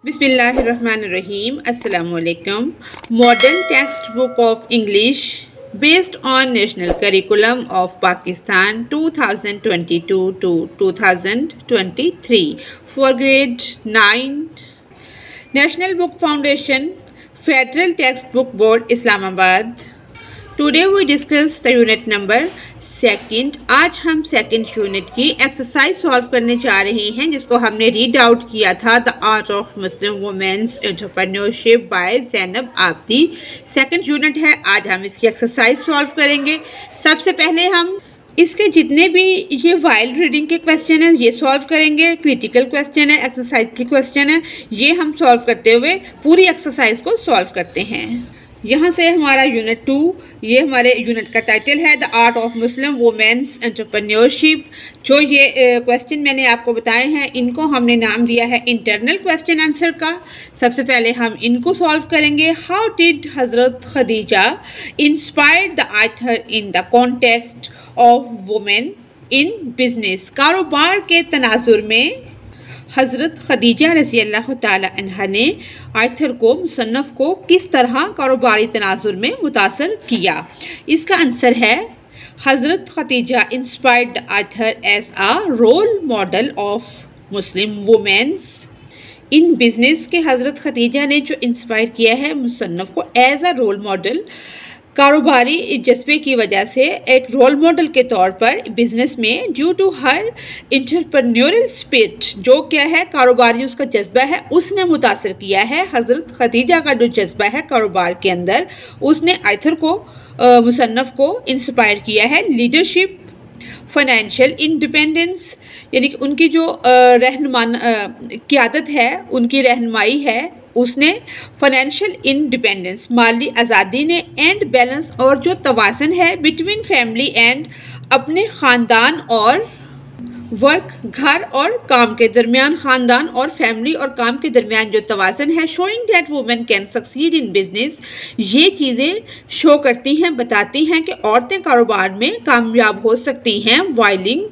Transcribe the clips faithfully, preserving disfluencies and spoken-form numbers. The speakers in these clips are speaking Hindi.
Bismillahirrahmanirrahim. Assalamu alaikum. Modern textbook of English based on National Curriculum of Pakistan twenty twenty-two to twenty twenty-three for grade nine. National Book Foundation, Federal Textbook Board, Islamabad. Today we discuss the unit number second. आज हम सेकेंड यूनिट की एक्सरसाइज सॉल्व करने जा रहे हैं जिसको हमने रीड आउट किया था, the art of Muslim women's entrepreneurship by Zainab Abdi. Second unit है, आज हम इसकी एक्सरसाइज सॉल्व करेंगे. सबसे पहले हम इसके जितने भी ये वाइल्ड रीडिंग के क्वेश्चन हैं ये सॉल्व करेंगे. क्रिटिकल क्वेश्चन है, एक्सरसाइज के क्वेश्चन है, ये हम सॉल्व करते हुए पूरी एक्सरसाइज को सॉल्व करते हैं. यहाँ से हमारा यूनिट टू, ये हमारे यूनिट का टाइटल है the art of Muslim women's entrepreneurship. जो ये क्वेश्चन मैंने आपको बताए हैं इनको हमने नाम दिया है इंटरनल क्वेश्चन आंसर का. सबसे पहले हम इनको सॉल्व करेंगे. How did Hazrat Khadija inspire the author in the context of women in business. कारोबार के तनाजुर में हज़रत खदीजा रज़ी अल्लाह ताला अन्हा ने आयथर को, मुसन्नफ़ को किस तरह कारोबारी तनाजुर में मुतासर किया. इसका आंसर है Hazrat Khadija inspired the author as a role model of Muslim women's in business. के हज़रत खदीजा ने जो इंस्पायर किया है मुसन्नफ़ को एज आ रोल मॉडल, कारोबारी जज्बे की वजह से एक रोल मॉडल के तौर पर बिजनेस में, due to her entrepreneurial spirit, जो क्या है कारोबारी उसका जज्बा है, उसने मुतासर किया है. हज़रत खदीजा का जो जज्बा है कारोबार के अंदर, उसने आयथर को, मुसन्नफ़ को इंस्पायर किया है. लीडरशिप, फाइनेंशियल इंडिपेंडेंस, यानी कि उनकी जो रहनुमान क़यादत है, उनकी रहनुमाई है, उसने फाइनेंशियल इंडिपेंडेंस, माली आज़ादी ने, एंड बैलेंस, और जो तवाज़न है बिटवीन फैमिली एंड, अपने ख़ानदान और वर्क, घर और काम के दरमियान, ख़ानदान और फैमिली और काम के दरमियान जो तवाज़न है. Showing that women can succeed in business, ये चीज़ें शो करती हैं, बताती हैं कि औरतें कारोबार में कामयाब हो सकती हैं. वाइलिंग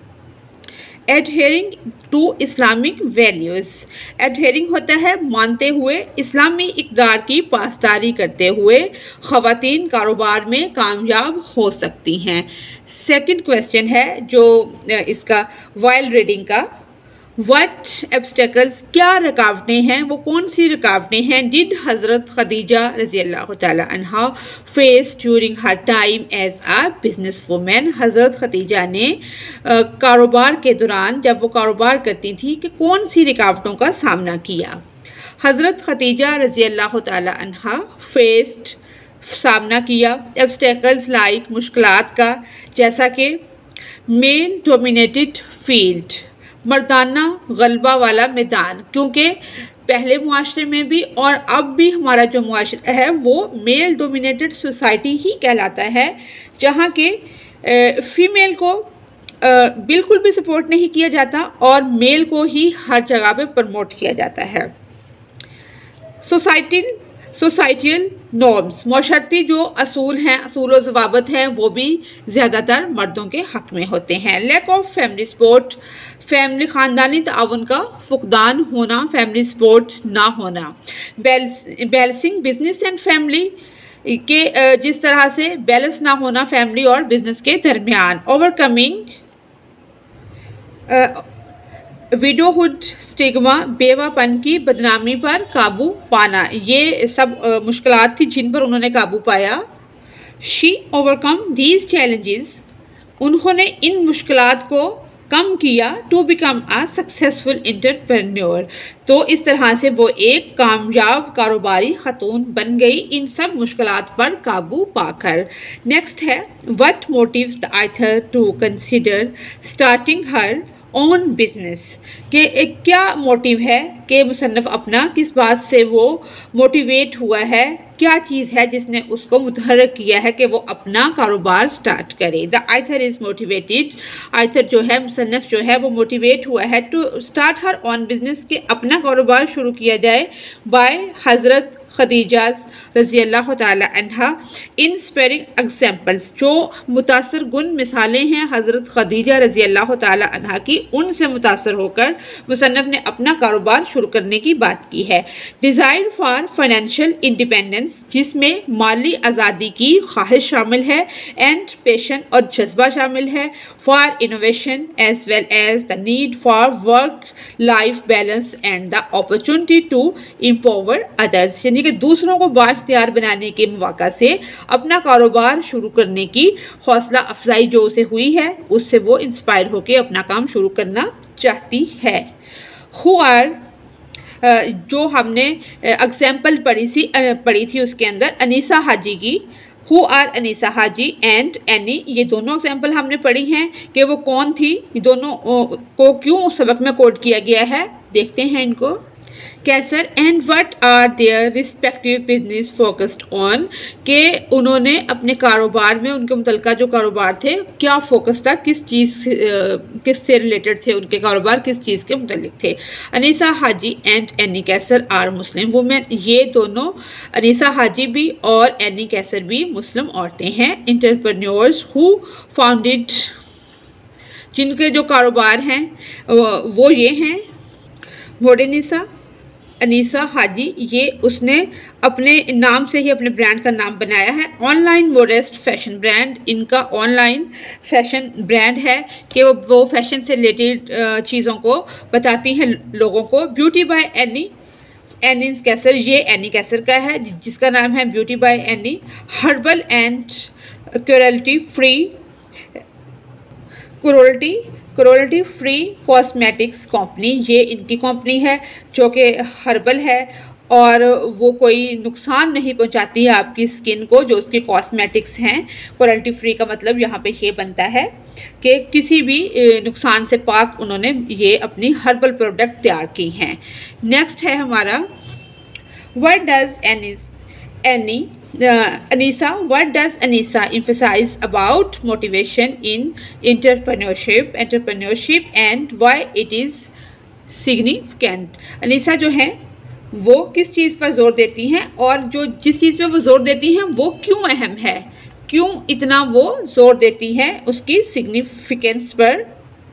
adhering to Islamic values, adhering होता है मानते हुए, इस्लामी इक़दार की पासदारी करते हुए ख़वातीन कारोबार में कामयाब हो सकती हैं. सेकंड क्वेश्चन है जो इसका वाइल्ड रीडिंग का, वट एब्स्टेकल्स, क्या रुकावटें हैं, वो कौन सी रुकावटें हैं, डिड हज़रत खदीजा रज़ी अल्लाह ताला अन्हा face during her time as a business woman. Hazrat Khadija ने कारोबार के दौरान, जब वो कारोबार करती थी, कि कौन सी रुकावटों का सामना किया. हज़रत खदीजा रज़ी अल्लाह ताला अन्हा फेस्ड, सामना किया, एब्स्टेकल्स लाइक, मुश्किलात का, जैसा कि मेल डोमिनेटेड फील्ड, मर्दाना गलबा वाला मैदान, क्योंकि पहले मुआशरे में भी और अब भी हमारा जो मुआशरा है वो मेल डोमिनेटेड सोसाइटी ही कहलाता है, जहाँ के फीमेल को आ, बिल्कुल भी सपोर्ट नहीं किया जाता और मेल को ही हर जगह पे प्रमोट किया जाता है. सोसाइटी सोसाइटियल नॉर्म्स, माशरती जो असूल हैं, असूल और ज़वाबत हैं, वो भी ज़्यादातर मर्दों के हक़ में होते हैं. Lack of family support, family ख़ानदानी ताउन का फुकदान होना, फैमिली सपोर्ट ना होना. बैलेंसिंग बिजनेस एंड फैमिली के, जिस तरह से बैलेंस ना होना फैमिली और बिजनेस के दरमियान. ओवरकमिंग विडोहुड स्टिग्मा, बेवापन की बदनामी पर काबू पाना, ये सब मुश्किलात थी जिन पर उन्होंने काबू पाया. शी ओवरकम दीज चैलेंजेस, उन्होंने इन मुश्किलात को कम किया. To become a successful entrepreneur, तो इस तरह से वो एक कामयाब कारोबारी खतून बन गई इन सब मुश्किलात पर काबू पाकर. नेक्स्ट है, what motives the author to consider starting her own business, के एक क्या मोटिव है कि मुसन्नफ़ अपना, किस बात से वो मोटिवेट हुआ है, क्या चीज़ है जिसने उसको मुतहर्रिक किया है कि वो अपना कारोबार स्टार्ट करे. The author is motivated, author जो है, मुसन्नफ़ जो है, वो मोटिवेट हुआ है to start her own business, के अपना कारोबार शुरू किया जाए, बाय हज़रत खदीजा रज़ी अल्लाह ताला अन्हा इंस्पायरिंग एग्जाम्पल्स, जो मुतासर गुन मिसालें हैं हज़रत खदीजा रज़ी अल्लाह ताला अन्हा की, उनसे मुतासर होकर मुसन्नफ़ ने अपना कारोबार शुरू करने की बात की है। डिज़ायर फॉर फाइनेंशियल इंडिपेंडेंस, जिसमें माली आज़ादी की ख्वाहिश शामिल है, एंड पैशन और जज्बा शामिल है। For innovation as well as the need for work life balance and the opportunity to empower others, यानी कि दूसरों को बाइख्तियार बनाने के मौका से अपना कारोबार शुरू करने की हौसला अफजाई जो उसे हुई है, उससे वो इंस्पायर होकर अपना काम शुरू करना चाहती है। हु आर, जो हमने एग्जाम्पल पढ़ी सी पढ़ी थी उसके अंदर अनीसा हाजी की, who are Anisa Haji and Annie, ये दोनों एग्जाम्पल हमने पढ़ी हैं कि वो कौन थी, ये दोनों को क्यों सबक में कोट किया गया है। देखते हैं इनको। Kaiser and what are their respective business focused on, के उन्होंने अपने कारोबार में उनके मुतल्लिका जो कारोबार थे क्या फोकस था, किस चीज़ किस से रिलेटेड थे उनके कारोबार, किस चीज़ के मुतल्लिक थे। Anisa Haji and Annie Kaiser are Muslim women, ये दोनों अनीसा हाजी भी और एनी कैसर भी मुस्लिम औरतें हैं। एंटरप्रेन्योर्स हु फाउंडेड, जिनके जो कारोबार हैं वो ये हैं। मोडेनिसा अनीसा हाजी, ये उसने अपने नाम से ही अपने ब्रांड का नाम बनाया है। ऑनलाइन मोडेस्ट फैशन ब्रांड, इनका ऑनलाइन फैशन ब्रांड है कि वो वो फैशन से रिलेटेड चीज़ों को बताती हैं लोगों को। Beauty by Annie, Annie Kaiser, ये एनी कैसर का है जिसका नाम है beauty by Annie. Herbal and cruelty free, cruelty cruelty free cosmetics company, ये इनकी कंपनी है जो कि हर्बल है और वो कोई नुकसान नहीं पहुंचाती है आपकी स्किन को, जो उसके कॉस्मेटिक्स हैं। क्रुएल्टी फ्री का मतलब यहाँ पे ये बनता है कि किसी भी नुकसान से पाक उन्होंने ये अपनी हर्बल प्रोडक्ट तैयार की हैं। नेक्स्ट है हमारा what does Annie's Annie Uh, Anisa, what does Anisa emphasize about motivation in entrepreneurship, entrepreneurship and why it is significant? Anisa जो है वो किस चीज़ पर जोर देती हैं और जो जिस चीज़ पर वो जोर देती हैं वो क्यों अहम है, क्यों इतना वो जोर देती हैं उसकी सिग्निफिकेंस पर।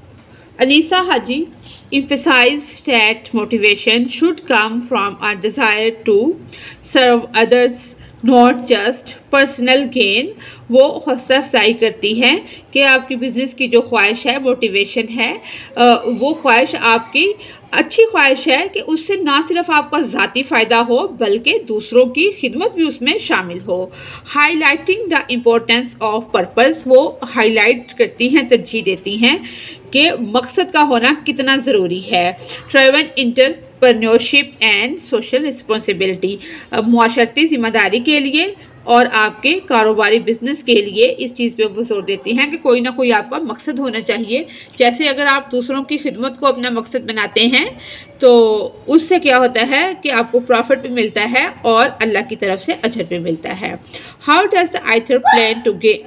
Anisa Haji emphasized that motivation should come from a desire to serve others, not just personal gain. वो हौसला अफजाई करती हैं कि आपकी बिज़नेस की जो ख्वाहिश है, मोटिवेशन है, वो ख्वाहिश आपकी अच्छी ख्वाहिश है कि उससे ना सिर्फ आपका ज़ाती फ़ायदा हो बल्कि दूसरों की खिदमत भी उसमें शामिल हो। Highlighting the importance of purpose, वो हाईलाइट करती हैं, तरजीह देती हैं कि मकसद का होना कितना ज़रूरी है। ट्रेवन इंटर एंटरप्रेन्योरशिप एंड सोशल रिस्पॉन्सिबिलिटी, मुआशरती जिम्मेदारी के लिए और आपके कारोबारी बिजनेस के लिए इस चीज़ पे वो जोर देती हैं कि कोई ना कोई आपका मकसद होना चाहिए। जैसे अगर आप दूसरों की खिदमत को अपना मकसद बनाते हैं तो उससे क्या होता है कि आपको प्रॉफिट भी मिलता है और अल्लाह की तरफ से अजर भी मिलता है। How does the author plan to गे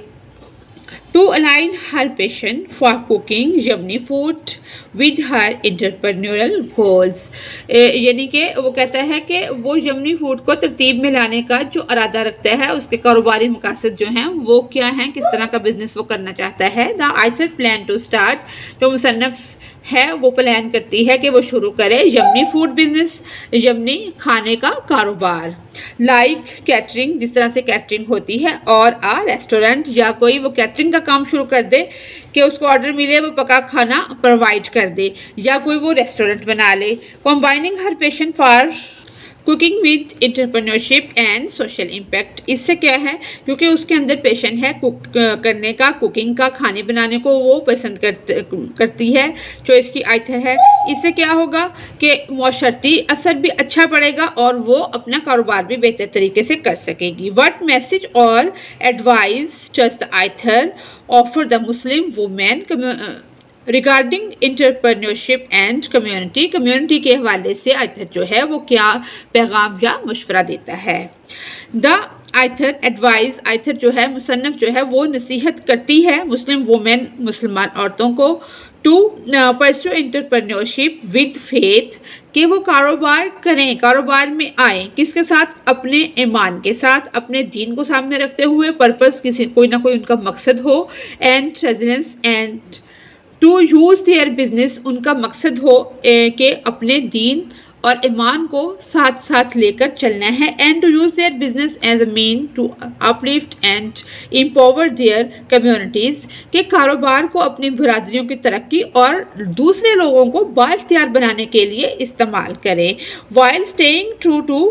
to align her passion for cooking yummy food with her entrepreneurial goals, यानी कि वो कहता है कि वो यमनी फूड को तरतीब में लाने का जो इरादा रखता है, उसके कारोबारी मकासद जो हैं वो क्या हैं, किस तरह का बिजनेस वो करना चाहता है। The author plan to start, जो मुसन्नफ़ है वो प्लान करती है कि वो शुरू करे यमनी फूड बिजनेस, यमनी खाने का कारोबार। लाइक कैटरिंग, जिस तरह से कैटरिंग होती है, और आ रेस्टोरेंट, या कोई वो कैटरिंग का काम शुरू कर दे कि उसको ऑर्डर मिले वो पका खाना प्रोवाइड कर दे, या कोई वो रेस्टोरेंट बना ले। Combining her passion for cooking with entrepreneurship and social impact, इससे क्या है, क्योंकि उसके अंदर पैशन है कुक करने का, कुकिंग का, खाने बनाने को वो पसंद करते करती है, जो इसकी आइथर है। इससे क्या होगा कि मुआशरती असर भी अच्छा पड़ेगा और वो अपना कारोबार भी बेहतर तरीके से कर सकेगी। व्हाट मैसेज और advice does the author offer the Muslim women regarding entrepreneurship and community, community के हवाले से आइथर जो है वो क्या पैगाम या मशवरा देता है। द आयथर एडवाइस, आयथर जो है मुसन्नफ जो है वो नसीहत करती है मुस्लिम वुमेन, मुसलमान औरतों को to pursue entrepreneurship with faith, कि वो कारोबार करें, कारोबार में आए, किसके साथ, अपने ईमान के साथ, अपने दीन को सामने रखते हुए, पर्पस किसी कोई ना कोई उनका मकसद हो, and residence and to use their business, उनका मकसद हो कि अपने दीन और ईमान को साथ साथ लेकर चलना है, and to use their business as a mean to uplift and empower their communities, के कारोबार को अपनी बिरादरियों की तरक्की और दूसरे लोगों को बाइख्तियार बनाने के लिए इस्तेमाल करें, while staying true to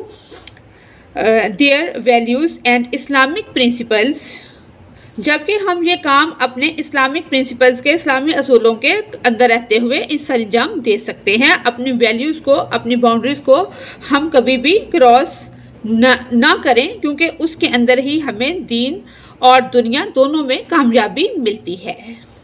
their values and Islamic principles, जबकि हम ये काम अपने इस्लामिक प्रिंसिपल्स के, इस्लामी असूलों के अंदर रहते हुए इस अंजाम दे सकते हैं। अपनी वैल्यूज़ को, अपनी बाउंड्रीज़ को हम कभी भी क्रॉस न ना करें, क्योंकि उसके अंदर ही हमें दीन और दुनिया दोनों में कामयाबी मिलती है।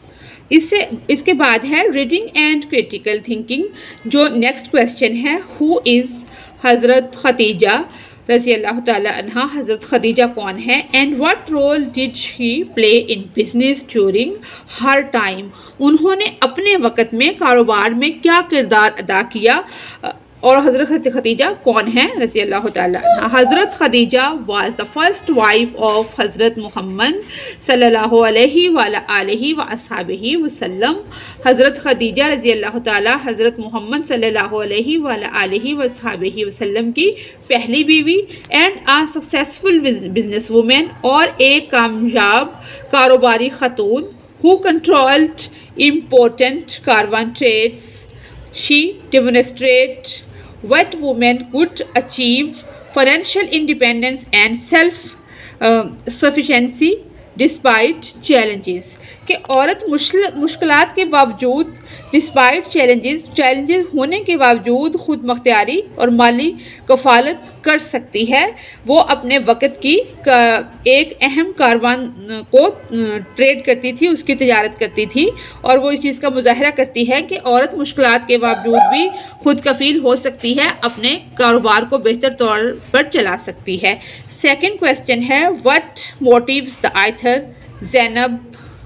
इससे इसके बाद है रीडिंग एंड क्रिटिकल थिंकिंग। जो नेक्स्ट क्वेश्चन है, हु इज़ हज़रत खदीजा रज़ी अल्लाह ताला अन्हा, हज़रत खदीजा कौन है, and what role did she play in business during her time, उन्होंने अपने वक़्त में कारोबार में क्या किरदार अदा किया, और हज़रत खदीजा कौन है रज़ी अल्लाह ताला अन्हा। हज़रत Khadija was the first wife of हज़रत मुहम्मद सल्लल्लाहु अलैहि वालैहि वअस्हाबिही वसल्लम। हज़रत खदीजा रज़ी अल्लाह ताला हज़रत मुहम्मद सल्लल्लाहु अलैहि वालैहि वअस्हाबिही वसल्लम की पहली बीवी, and a successful business women, और एक कामयाब कारोबारी खतून, who controlled important caravan trades. She demonstrated what women could achieve financial independence and self uh, sufficiency despite challenges, कि औरत मुश्किल मुश्किलात के बावजूद, डिस्पाइट चैलेंजेस चैलेंजेस होने के बावजूद खुद मुख्तियारी और माली कफालत कर सकती है। वो अपने वक़्त की एक अहम कारवान को ट्रेड करती थी, उसकी तजारत करती थी, और वो इस चीज़ का मुजाहरा करती है कि औरत मुश्किलात के बावजूद भी खुद कफील हो सकती है, अपने कारोबार को बेहतर तौर पर चला सकती है। सेकेंड क्वेश्चन है, what motives the author Zainab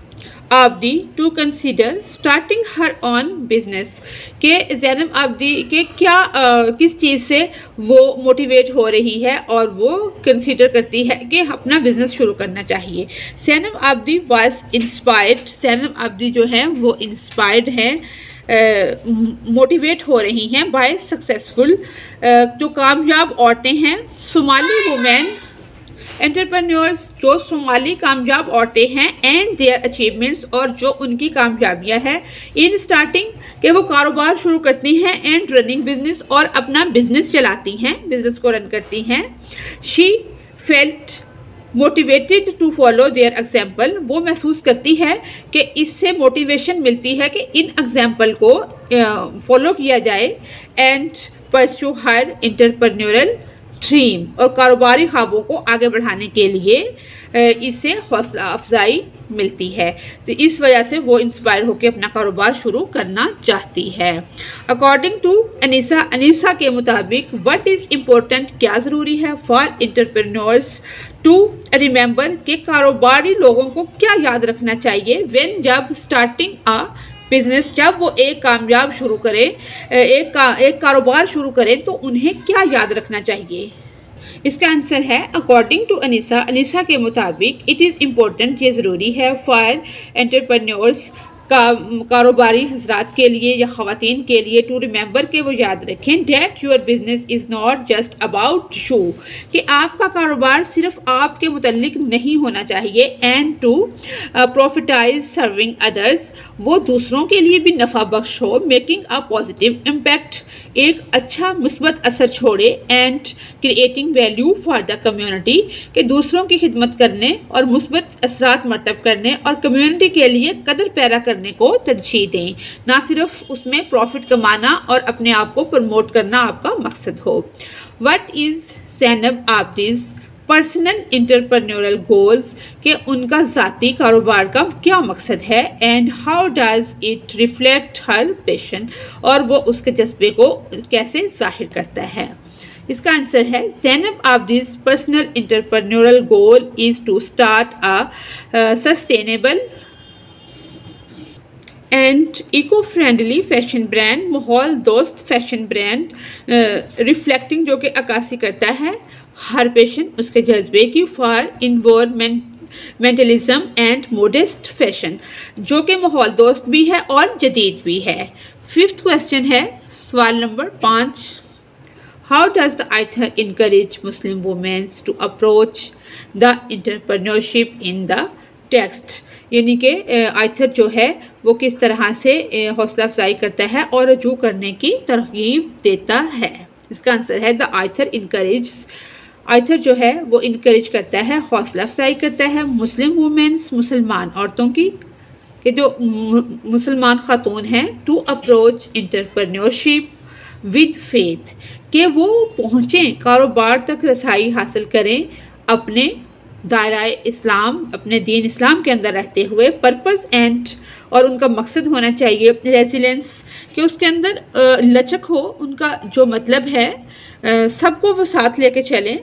Abdi to consider starting her own business, के ज़ैनब आबदी के क्या आ, किस चीज़ से वो मोटिवेट हो रही है और वो कंसीडर करती है कि अपना बिजनेस शुरू करना चाहिए। ज़ैनब आबदी वाज इंस्पायर्ड, ज़ैनब आबदी जो है वो इंस्पायर्ड है, मोटिवेट uh, हो रही हैं बाय सक्सेसफुल, uh, जो कामयाब औरतें हैं, सोमाली वुमेन एंटरप्रेन्योर्स, जो सोमाली कामयाब औरतें हैं, एंड देयर अचीवमेंट्स, और जो उनकी कामयाबियां हैं इन स्टार्टिंग, के वो कारोबार शुरू करती हैं, एंड रनिंग बिजनेस, और अपना बिजनेस चलाती हैं, बिजनेस को रन करती हैं। She felt motivated to follow their example, वो महसूस करती है कि इससे मोटिवेशन मिलती है कि इन एग्जाम्पल को फॉलो किया जाए, and pursue her entrepreneurial dream, और कारोबारी ख्वाबों को आगे बढ़ाने के लिए इससे हौसला अफजाई मिलती है। तो इस वजह से वो इंस्पायर होकर अपना कारोबार शुरू करना चाहती है। अकॉर्डिंग टू अनीसा, अनीसा के मुताबिक व्हाट इज़ इम्पोर्टेंट, क्या ज़रूरी है फॉर एंटरप्रेन्योर्स टू रिमेंबर, के कारोबारी लोगों को क्या याद रखना चाहिए, व्हेन, जब स्टार्टिंग अ बिजनेस, जब वो एक कामयाब शुरू करें, एक का एक कारोबार शुरू करें, तो उन्हें क्या याद रखना चाहिए। इसका आंसर है अकॉर्डिंग टू अनीसा, अनीसा के मुताबिक इट इज़ इम्पोर्टेंट, ये ज़रूरी है फॉर एंटरप्रेन्योर्स, का कारोबारी हजरात के लिए या ख़वातीन के लिए, टू रिमेंबर, के वो याद रखें that your business is not just about you, कि आपका कारोबार सिर्फ आपके मुतल्लिक नहीं होना चाहिए, and to prioritize serving others, वो दूसरों के लिए भी नफ़ा बख्श हो, मेकिंग अ पॉजिटिव इम्पैक्ट, एक अच्छा मुस्बत असर छोड़े, and creating value for the community, के दूसरों की खिदमत करने और मुस्बत असरात मरतब करने और कम्युनिटी के लिए कदर पैदा करने को तरजीह दें, ना सिर्फ उसमें प्रॉफिट कमाना और अपने आप को प्रमोट करना आपका मकसद हो। What is Zainab Abdi's personal entrepreneurial goals के उनका ज़ाती कारोबार का क्या मकसद है, and how does it reflect her passion, और वो उसके जज्बे को कैसे जाहिर करता है। इसका आंसर है Zainab Abidi's personal entrepreneurial goal is to start a sustainable and eco friendly fashion brand, माहौल दोस्त फैशन ब्रांड, रिफ्लेक्टिंग जो कि अक्कासी करता है हर पेशन उसके जज्बे की, for environmentalism and modest fashion, जो कि माहौल दोस्त भी है और जदीद भी है। फिफ्थ क्वेश्चन है सवाल नंबर पाँच, how does the author encourage Muslim womens to approach the entrepreneurship in the text, यानी कि आइथर जो है वो किस तरह से हौसला अफजाई करता है और रजू करने की तरगीब देता है। इसका आंसर है द आइथर इनकरेज, आइथर जो है वो इनकरेज करता है, हौसला अफजाई करता है मुस्लिम वुमेन्स, मुसलमान औरतों की, कि जो मुसलमान खातून हैं, to approach entrepreneurship with faith, कि वो पहुँचें कारोबार तक रसाई हासिल करें अपने दायरा इस्लाम, अपने दीन इस्लाम के अंदर रहते हुए, पर्पस एंड, और उनका मकसद होना चाहिए रेजिलेंस, कि उसके अंदर लचक हो, उनका जो मतलब है सबको वो साथ लेके चलें,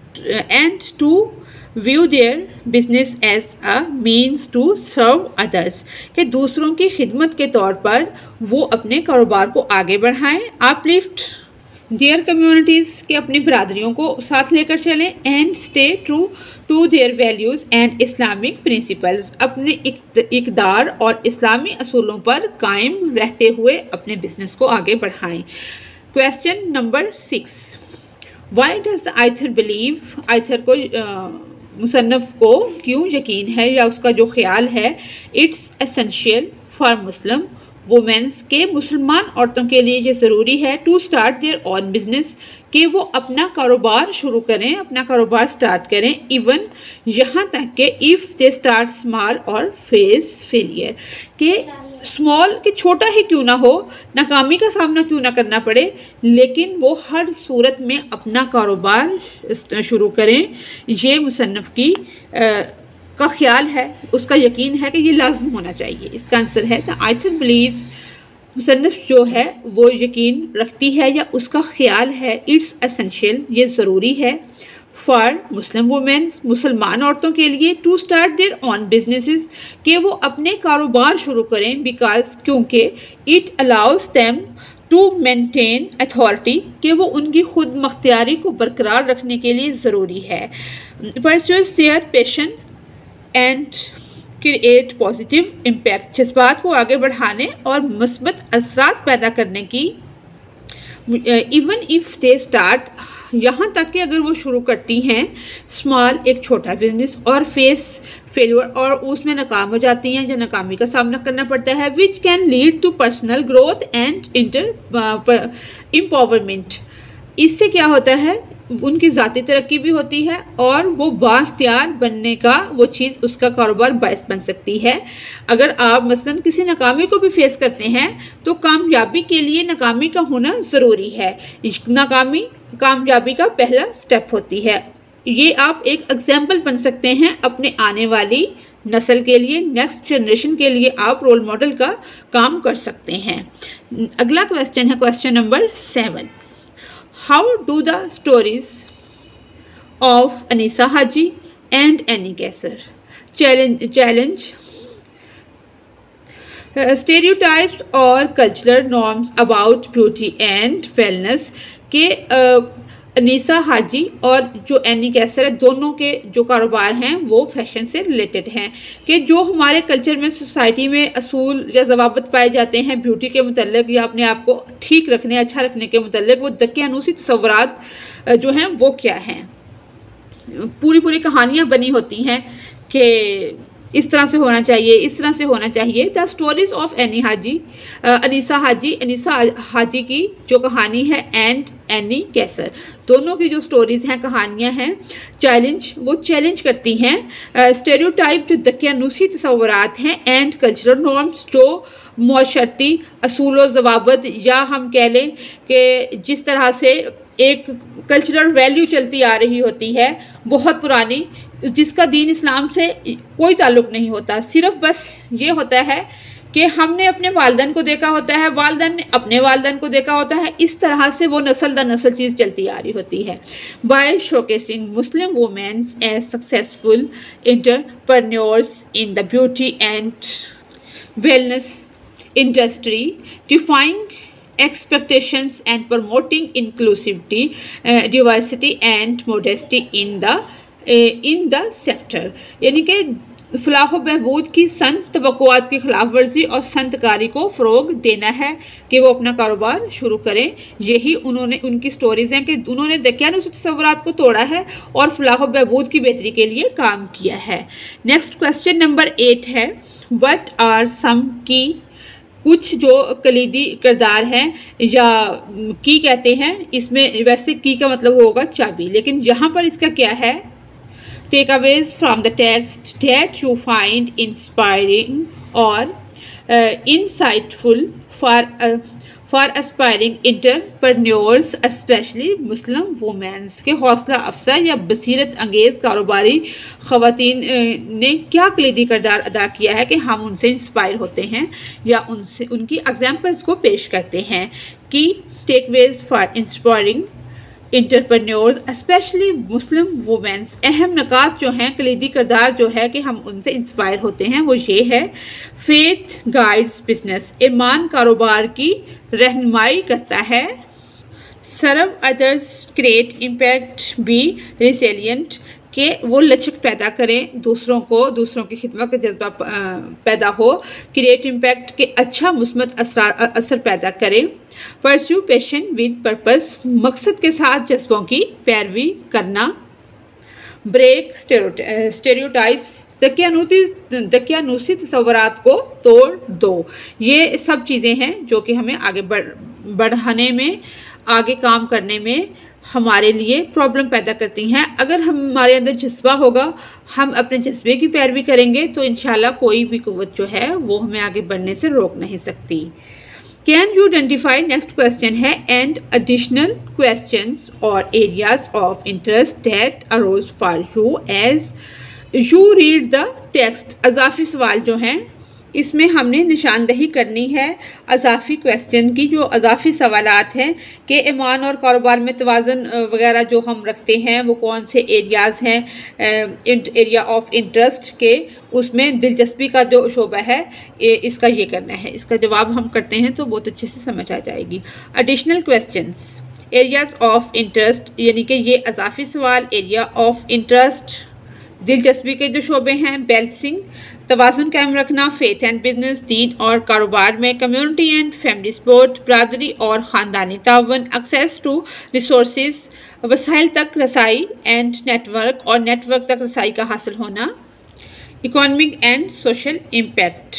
and to view their business as a means to serve others, कि दूसरों की खिदमत के तौर पर वो अपने कारोबार को आगे बढ़ाएं, अपलिफ्ट देयर कम्युनिटीज़, के अपनी बरादरियों को साथ लेकर चलें, and stay true to their values and Islamic principles, अपने इक़दार और इस्लामी असूलों पर कायम रहते हुए अपने बिजनेस को आगे बढ़ाएं। Question number six, why does the author believe, author को मुसन्नफ़ को क्यों यकीन है या उसका जो ख्याल है, it's essential for Muslim womens, के मुसलमान औरतों के लिए ये ज़रूरी है, to start their own business, कि वो अपना कारोबार शुरू करें, अपना कारोबार स्टार्ट करें, इवन यहाँ तक कि इफ़ दे स्टार्ट स्मॉल और फेस फेलियर, कि स्मॉल कि छोटा ही क्यों ना हो, नाकामी का सामना क्यों ना करना पड़े, लेकिन वो हर सूरत में अपना कारोबार शुरू करें। ये मुसन्नफ़ की आ, का ख्याल है, उसका यकीन है कि ये लाजम होना चाहिए। इसका आंसर है द आइथर बिलीव्स, मुसन्नफ़ जो है वो यकीन रखती है या उसका ख्याल है, इट्स एसेंशियल, ये ज़रूरी है, फॉर मुस्लिम वुमेन्स, मुसलमान औरतों के लिए, to start their own businesses, कि वो अपने कारोबार शुरू करें, बिकॉज क्योंकि it allows them to maintain authority, कि वो उनकी खुद मख्तियारी को बरकरार रखने के लिए ज़रूरी है, pursues their passion and create positive impact, जज्बात को आगे बढ़ाने और मुस्बत असरात पैदा करने की, इवन इफ़ दे स्टार्ट, यहाँ तक कि अगर वो शुरू करती हैं स्मॉल एक छोटा बिजनेस और फेस फेलियर और उसमें नाकाम हो जाती हैं या नाकामी का सामना करना पड़ता है, which can lead to personal growth and inner empowerment, इससे क्या होता है उनकी ज़ाती तरक्की भी होती है और वो बाख्तियार बनने का वो चीज़ उसका कारोबार बायस बन सकती है। अगर आप मसलन किसी नाकामी को भी फेस करते हैं तो कामयाबी के लिए नाकामी का होना ज़रूरी है, नाकामी कामयाबी का पहला स्टेप होती है। ये आप एक एग्जाम्पल बन सकते हैं अपने आने वाली नस्ल के लिए, नेक्स्ट जनरेशन के लिए आप रोल मॉडल का काम कर सकते हैं। अगला क्वेश्चन है question number seven, How do the stories of Anisa Haji and Annie Kesar challenge, challenge uh, stereotypes or cultural norms about beauty and wellness? के uh, अनीसा हाजी और जो एनी कैसर है दोनों के जो कारोबार हैं वो फैशन से रिलेटेड हैं, कि जो हमारे कल्चर में सोसाइटी में असूल या ज़वाबित पाए जाते हैं ब्यूटी के मुतल्लिक़ या अपने आप को ठीक रखने अच्छा रखने के मुतल्लिक़, वो दकियानूसी तस्वुरात जो हैं वो क्या हैं। पूरी पूरी कहानियाँ बनी होती हैं कि इस तरह से होना चाहिए, इस तरह से होना चाहिए। द स्टोरीज ऑफ एनी हाजी, अनीसा हाजी, अनीसा हाजी की जो कहानी है एंड एनी कैसर, दोनों की जो स्टोरीज़ हैं कहानियाँ हैं, चैलेंज वो चैलेंज करती हैं स्टेरियोटाइप जो दकियानूसी तस्वुरात हैं एंड कल्चरल नॉर्म्स जो मुआशरती असूल व ज़वाबित या हम कह लें कि जिस तरह से एक कल्चरल वैल्यू चलती आ रही होती है बहुत पुरानी, जिसका दीन इस्लाम से कोई ताल्लुक़ नहीं होता। सिर्फ बस ये होता है कि हमने अपने वालिदैन को देखा होता है, वालिदैन ने अपने वालिदैन को देखा होता है, इस तरह से वो नस्ल दर नस्ल चीज़ चलती आ रही होती है। By showcasing Muslim womens as successful entrepreneurs in the beauty and wellness industry, defying expectations and promoting inclusivity, uh, diversity and modesty in the uh, in the sector। यानी कि फलाह बहबूद की संत तवक्कुआत की खिलाफ वर्जी और संतकारी को फ़रोग देना है कि वो अपना कारोबार शुरू करें। यही उन्होंने उनकी स्टोरीज़ हैं कि उन्होंने दकियानुसी तसव्वुरात को तोड़ा है और फलाह बहबूद की बेहतरी के लिए काम किया है। नेक्स्ट क्वेश्चन नंबर एट है, व्हाट आर सम की, कुछ जो कलीदी किरदार हैं या की कहते हैं, इसमें वैसे की का मतलब होगा चाबी, लेकिन यहाँ पर इसका क्या है, takeaways from the text that you find inspiring और insightful for for aspiring entrepreneurs specially Muslim womens, के हौसला अफजा या बसीरत अंगेज़ कारोबारी ख़वातीन ने क्या कलीदी किरदार अदा किया है कि हम उनसे इंस्पायर होते हैं या उनसे उनकी एग्जाम्पल्स को पेश करते हैं। कि takeaways for inspiring entrepreneurs specially Muslim womens, अहम नकात जो हैं, कलीदी किरदार जो है कि हम उनसे इंस्पायर होते हैं, वो ये है, फेथ गाइड्स बिजनेस, ईमान कारोबार की रहनुमाई करता है, serve others create impact, be resilient, कि वो लचक पैदा करें, दूसरों को दूसरों की खिदमत का जज्बा पैदा हो, क्रिएट इम्पैक्ट के अच्छा मुस्बत असर पैदा करें, परस्यू पैशन विद पर्पस, मकसद के साथ जज्बों की पैरवी करना, ब्रेक स्टेरियोटाइप्स, दकियानूसी दकियानूसी तसव्वुरात को तोड़ दो। ये सब चीज़ें हैं जो कि हमें आगे बढ़ बढ़ाने में, आगे काम करने में हमारे लिए प्रॉब्लम पैदा करती हैं। अगर हम हमारे अंदर जज्बा होगा, हम अपने जज्बे की पैरवी करेंगे तो इंशाल्लाह कोई भी कुव्वत जो है वो हमें आगे बढ़ने से रोक नहीं सकती। Can you identify, next question है, एंड एडिशनल क्वेश्चंस और areas of interest that arose for you as you read the text. अजाफी सवाल जो हैं इसमें हमने निशानदही करनी है अजाफी क्वेश्चन की, जो अजाफी सवालात हैं कि ईमान और कारोबार में तवाज़ुन वगैरह जो हम रखते हैं वो कौन से एरियाज़ हैं, एरिया ऑफ इंटरेस्ट के, उसमें दिलचस्पी का जो शोबा है इसका ये करना है। इसका जवाब हम करते हैं तो बहुत अच्छे से समझ आ जाएगी। Additional questions, areas of interest, यानी कि ये अजाफी सवाल, एरिया ऑफ इंटरेस्ट, दिलचस्पी के जो शोबे हैं, बैलेंसिंग तवाज़ुन कायम रखना, फेथ एंड बिजनेस, दीन और कारोबार में, कम्युनिटी एंड फैमिली सपोर्ट, बरादरी और ख़ानदानी तावन, एक्सेस टू रिसोर्सेज, वसाइल तक रसाई एंड नेटवर्क और नेटवर्क तक रसाई का हासिल होना, economic and social impact.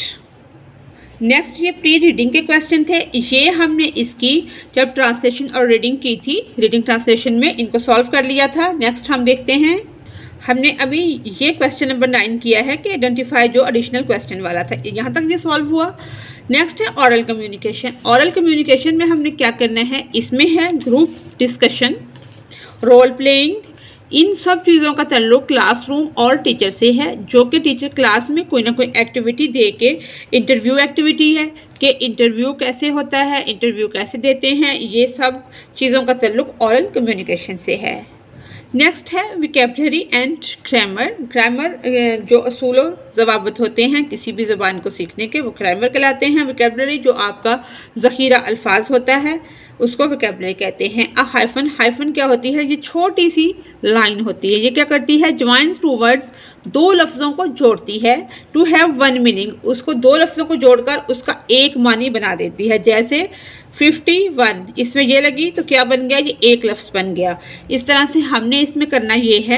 Next ये प्री रीडिंग के क्वेश्चन थे, ये हमने इसकी जब ट्रांसलेशन और रीडिंग की थी, रीडिंग ट्रांसलेशन में इनको सॉल्व कर लिया था। नेक्स्ट हम देखते हैं, हमने अभी ये क्वेश्चन नंबर नाइन किया है कि आइडेंटिफाई, जो एडिशनल क्वेश्चन वाला था, यहाँ तक ये सॉल्व हुआ। नेक्स्ट है ऑरल कम्युनिकेशन। ऑरल कम्युनिकेशन में हमने क्या करना है, इसमें है ग्रुप डिस्कशन, रोल प्लेइंग, इन सब चीज़ों का ताल्लुक क्लासरूम और टीचर से है, जो कि टीचर क्लास में कोई ना कोई एक्टिविटी दे के, इंटरव्यू एक्टिविटी है कि इंटरव्यू कैसे होता है, इंटरव्यू कैसे देते हैं, ये सब चीज़ों का ताल्लुक ऑरल कम्युनिकेशन से है। नेक्स्ट है विकेबलरी एंड ग्रामर। ग्रामर जो असूल व ज़वाबित होते हैं किसी भी ज़बान को सीखने के, वो ग्रामर कहलाते हैं। विकेबलरी जो आपका ज़ख़ीरा अल्फाज होता है उसको विकेबलरी कहते हैं। अ हाइफन, हाइफन क्या होती है, ये छोटी सी लाइन होती है, ये क्या करती है, ज्वाइंस टू वर्ड्स, दो लफ्ज़ों को जोड़ती है। टू हैव वन मीनिंग, उसको दो लफ्ज़ों को जोड़कर उसका एक मानी बना देती है। जैसे फिफ्टी वन, इसमें ये लगी तो क्या बन गया, ये एक लफ्ज़ बन गया। इस तरह से हमने इसमें करना ये है।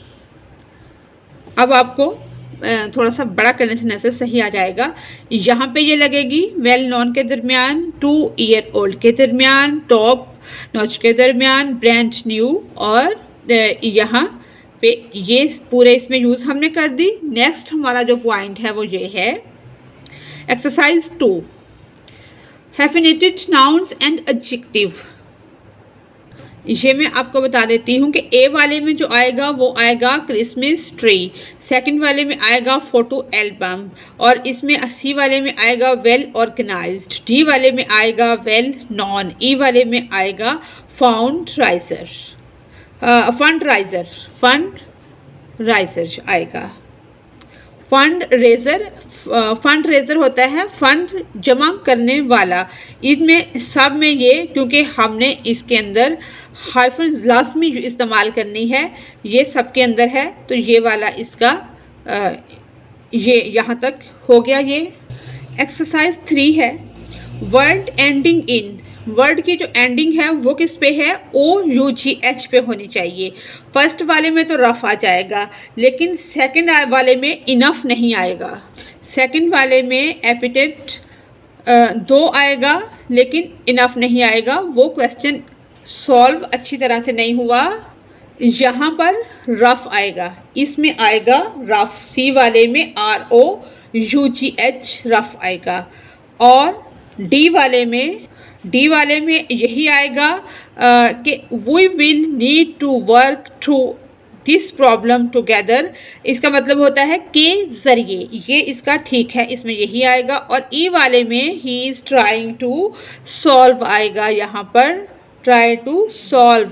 अब आपको थोड़ा सा बड़ा करने से नजर सही आ जाएगा। यहाँ पे ये लगेगी वेल नॉन के दरमियान, टू ईयर ओल्ड के दरमियान, टॉप नॉच के दरमियान, ब्रांड न्यू, और यहाँ पे ये पूरे इसमें यूज़ हमने कर दी। नेक्स्ट हमारा जो पॉइंट है वो ये है exercise two, hyphenated nouns and adjective. ये मैं आपको बता देती हूँ कि ए वाले में जो आएगा वो आएगा क्रिसमस ट्री, सेकंड वाले में आएगा फोटो एल्बम, और इसमें सी वाले में आएगा वेल ऑर्गेनाइज्ड, डी वाले में आएगा वेल नॉन, ई वाले में आएगा fund raiser, fund raiser, fund raiser आएगा। फंड रेजर, फंड रेजर होता है फंड जमा करने वाला। इसमें सब में ये, क्योंकि हमने इसके अंदर हाइफन लाजमी इस्तेमाल करनी है, ये सब के अंदर है, तो ये वाला इसका आ, ये यहाँ तक हो गया। ये एक्सरसाइज थ्री है, वर्ड एंडिंग इन, वर्ड की जो एंडिंग है वो किस पे है, ओ यू जी एच पे होनी चाहिए। फर्स्ट वाले में तो रफ आ जाएगा, लेकिन सेकंड वाले में इनफ नहीं आएगा। सेकंड वाले में एपिटेट दो आएगा लेकिन इनफ नहीं आएगा, वो क्वेश्चन सॉल्व अच्छी तरह से नहीं हुआ। यहाँ पर रफ आएगा, इसमें आएगा रफ, सी वाले में R O U G H rough आएगा, और डी वाले में डी वाले में यही आएगा कि we will need to work through this problem together. इसका मतलब होता है के ज़रिए, ये इसका ठीक है, इसमें यही आएगा। और ई वाले में he is trying to solve आएगा, यहाँ पर ट्राई टू सॉल्व,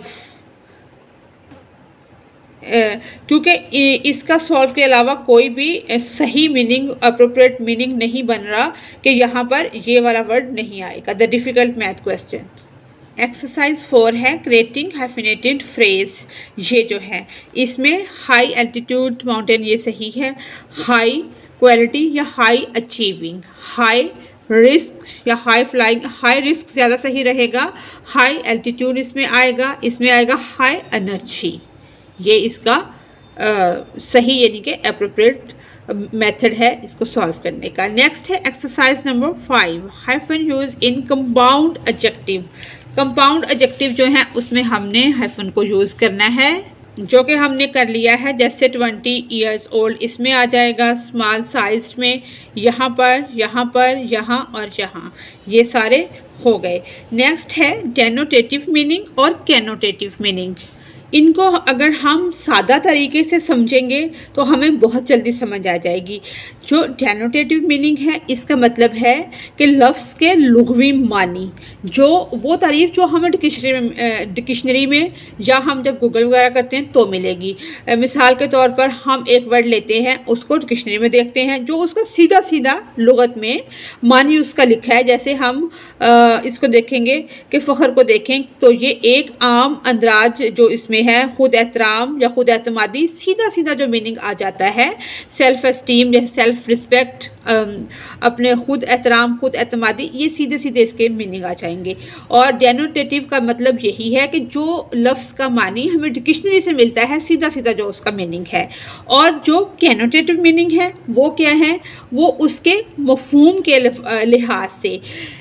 क्योंकि इसका सॉल्व के अलावा कोई भी सही मीनिंग, अप्रोप्रिएट मीनिंग नहीं बन रहा कि यहाँ पर ये वाला वर्ड नहीं आएगा। The difficult math question. Exercise four है क्रिएटिंग हाइफिनेटेड फ्रेज। ये जो है इसमें हाई एल्टीट्यूड माउंटेन ये सही है, हाई क्वालिटी या हाई अचीविंग, हाई रिस्क या हाई फ्लाइंग, हाई रिस्क ज़्यादा सही रहेगा, हाई एल्टीट्यूड इसमें आएगा, इसमें आएगा हाई एनर्जी, ये इसका आ, सही यानी कि एप्रोप्रिएट मेथड है इसको सॉल्व करने का। नेक्स्ट है exercise number five, hyphen use in compound adjective. Compound adjective जो है उसमें हमने हाइफन को यूज़ करना है, जो कि हमने कर लिया है। जैसे ट्वेंटी ईयर्स ओल्ड इसमें आ जाएगा स्मॉल साइज में, यहाँ पर, यहाँ पर, यहाँ और यहाँ, ये सारे हो गए। नेक्स्ट है डेनोटेटिव मीनिंग और कैनोटेटिव मीनिंग। इनको अगर हम सादा तरीके से समझेंगे तो हमें बहुत जल्दी समझ आ जाएगी। जो डेनोटेटिव मीनिंग है इसका मतलब है कि लफ्ज़ के लुग़वी मानी, जो वो तारीफ़ जो हमें डिक्शनरी में डिक्शनरी में या हम जब गूगल वगैरह करते हैं तो मिलेगी। मिसाल के तौर पर हम एक वर्ड लेते हैं, उसको डिक्शनरी में देखते हैं, जो उसका सीधा सीधा लुगत में मानी उसका लिखा है। जैसे हम आ, इसको देखेंगे कि फ़ख्र को देखें तो ये एक आम अंदाज जो इसमें है, खुद एहतराम या खुद एतमादी, सीधा सीधा जो मीनिंग आ जाता है सेल्फ एस्टीम या सेल्फ रिस्पेक्ट, अपने खुद एहतराम, खुद एतमादी, ये सीधे सीधे इसके मीनिंग आ जाएंगे। और डेनोटेटिव का मतलब यही है कि जो लफ्ज़ का मानी हमें डिक्शनरी से मिलता है, सीधा सीधा जो उसका मीनिंग है। और जो कैनोटेटिव मीनिंग है वो क्या है, वो उसके मफ़हूम के लिहाज से,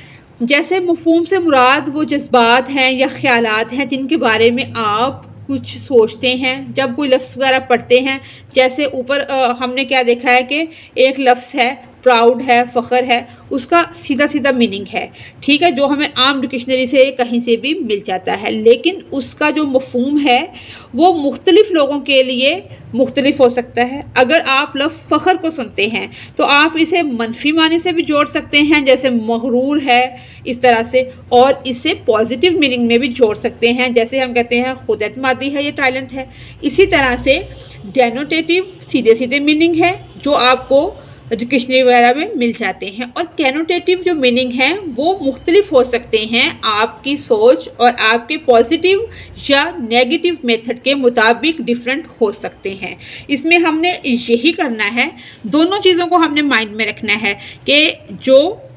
जैसे मफ़हूम से मुराद वो जज्बात हैं या ख़यालात हैं जिनके बारे में आप कुछ सोचते हैं जब कोई लफ्ज़ वगैरह पढ़ते हैं। जैसे ऊपर हमने क्या देखा है कि एक लफ्ज़ है प्राउड है, फ़ख्र है, उसका सीधा सीधा मीनिंग है, ठीक है, जो हमें आम डिक्शनरी से कहीं से भी मिल जाता है, लेकिन उसका जो मफ़हूम है वो मुख्तलिफ़ लोगों के लिए मुख्तलिफ हो सकता है। अगर आप लफ्ज़ फ़ख्र को सुनते हैं तो आप इसे मनफी मानी से भी जोड़ सकते हैं, जैसे मगरूर है इस तरह से, और इसे पॉजिटिव मीनिंग में भी जोड़ सकते हैं, जैसे हम कहते हैं खुद एतमादी है, ये टैलेंट है। इसी तरह से डेनोटेटिव सीधे सीधे मीनिंग है जो आपको डिक्शनरी वगैरह में मिल जाते हैं, और कैनोटेटिव जो मीनिंग है वो मुख्तलिफ हो सकते हैं आपकी सोच और आपके पॉजिटिव या नेगेटिव मेथड के मुताबिक डिफरेंट हो सकते हैं। इसमें हमने यही करना है, दोनों चीज़ों को हमने माइंड में रखना है कि जो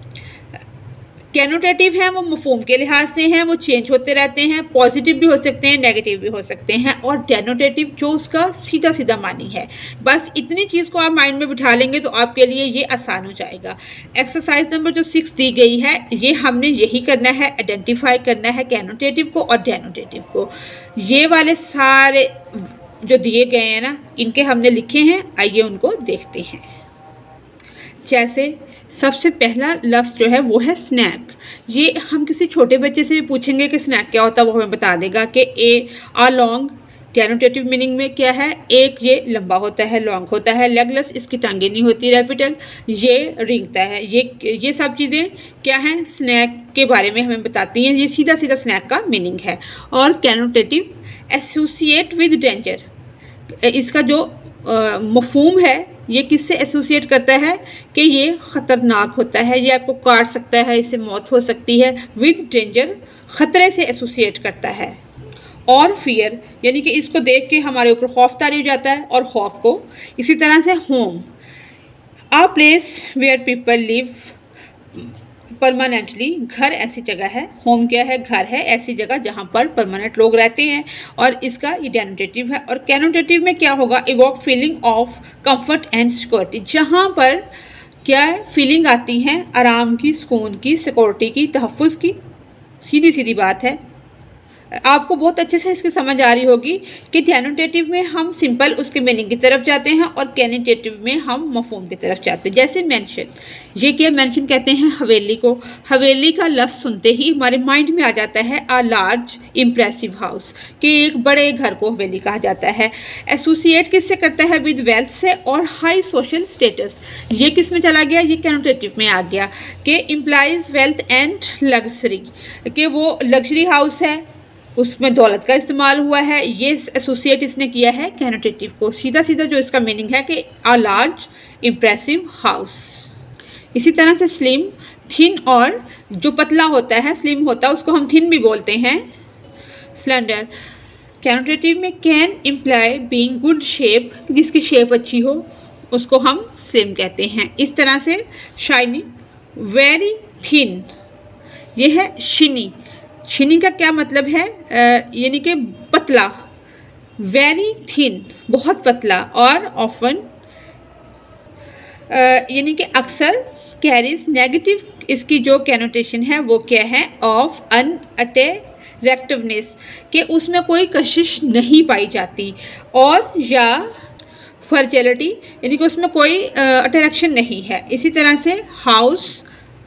कैनोटेटिव हैं वो मफ़हूम के लिहाज से हैं, वो चेंज होते रहते हैं, पॉजिटिव भी हो सकते हैं, नेगेटिव भी हो सकते हैं, और डेनोटेटिव जो उसका सीधा सीधा मानी है। बस इतनी चीज़ को आप माइंड में बिठा लेंगे तो आपके लिए ये आसान हो जाएगा। एक्सरसाइज नंबर जो सिक्स दी गई है ये हमने यही करना है, आइडेंटिफाई करना है कैनोटेटिव को और डेनोटेटिव को। ये वाले सारे जो दिए गए हैं ना, इनके हमने लिखे हैं, आइए उनको देखते हैं। जैसे सबसे पहला लफ्ज़ जो है वो है स्नैक। ये हम किसी छोटे बच्चे से भी पूछेंगे कि स्नैक क्या होता है, वो हमें बता देगा कि ए आ लॉन्ग, डेनोटेटिव मीनिंग में क्या है, एक ये लंबा होता है, लॉन्ग होता है, लेगलेस इसकी टांगें नहीं होती, रेपिटल ये रेंगता है। ये ये सब चीज़ें क्या हैं, स्नैक के बारे में हमें बताती हैं। ये सीधा सीधा स्नैक का मीनिंग है। और कैनोटेटिव एसोसिएट विद डेंजर, इसका जो मफहूम है ये किससे एसोसिएट करता है कि ये ख़तरनाक होता है, ये आपको काट सकता है, इससे मौत हो सकती है। विद डेंजर ख़तरे से एसोसिएट करता है। और फियर यानी कि इसको देख के हमारे ऊपर खौफ तारी हो जाता है, और खौफ को। इसी तरह से home, a place where people live permanently, घर ऐसी जगह है, होम क्या है, घर है, ऐसी जगह जहाँ पर परमानेंट लोग रहते हैं। और इसका ये डेनोटेटिव है। और कैनोटेटिव में क्या होगा, evoke feeling of comfort and security, जहाँ पर क्या है, फीलिंग आती है आराम की, सुकून की, सिक्योरिटी की, तहफ़्फ़ुज़ की। सीधी सीधी बात है। आपको बहुत अच्छे से इसकी समझ आ रही होगी कि डेनोटेटिव में हम सिंपल उसके मीनिंग की तरफ जाते हैं और कैनिटेटिव में हम मफहूम की तरफ जाते हैं। जैसे मेंशन, ये क्या, मेंशन कहते हैं हवेली को। हवेली का लफ्ज़ सुनते ही हमारे माइंड में आ जाता है अ लार्ज इम्प्रेसिव हाउस, कि एक बड़े घर को हवेली कहा जाता है। एसोसिएट किससे करता है, विद वेल्थ से और हाई सोशल स्टेटस। ये किस में चला गया, ये कैनोटेटिव में आ गया कि इम्प्लाइज वेल्थ एंड लग्जरी, कि वो लग्जरी हाउस है, उसमें दौलत का इस्तेमाल हुआ है। ये एसोसिएट इसने किया है कैनोटेटिव को। सीधा सीधा जो इसका मीनिंग है कि अ लार्ज इम्प्रेसिव हाउस। इसी तरह से स्लिम, थिन, और जो पतला होता है, स्लिम होता है, उसको हम थिन भी बोलते हैं। स्लेंडर, कैनोटेटिव में can imply being good shape, जिसकी शेप अच्छी हो उसको हम स्लिम कहते हैं। इस तरह से शाइनी, वेरी थिन, ये है शिनी। शिनी का क्या मतलब है, यानी कि पतला। वेरी थिन, बहुत पतला। और ऑफन यानी कि अक्सर। कैरीज, नेगेटिव इसकी जो कैनोटेशन है वो क्या है, ऑफ अनअट्रैक्टिवनेस, कि उसमें कोई कशिश नहीं पाई जाती। और या फर्टिलिटी यानी कि उसमें कोई अट्रैक्शन नहीं है। इसी तरह से house,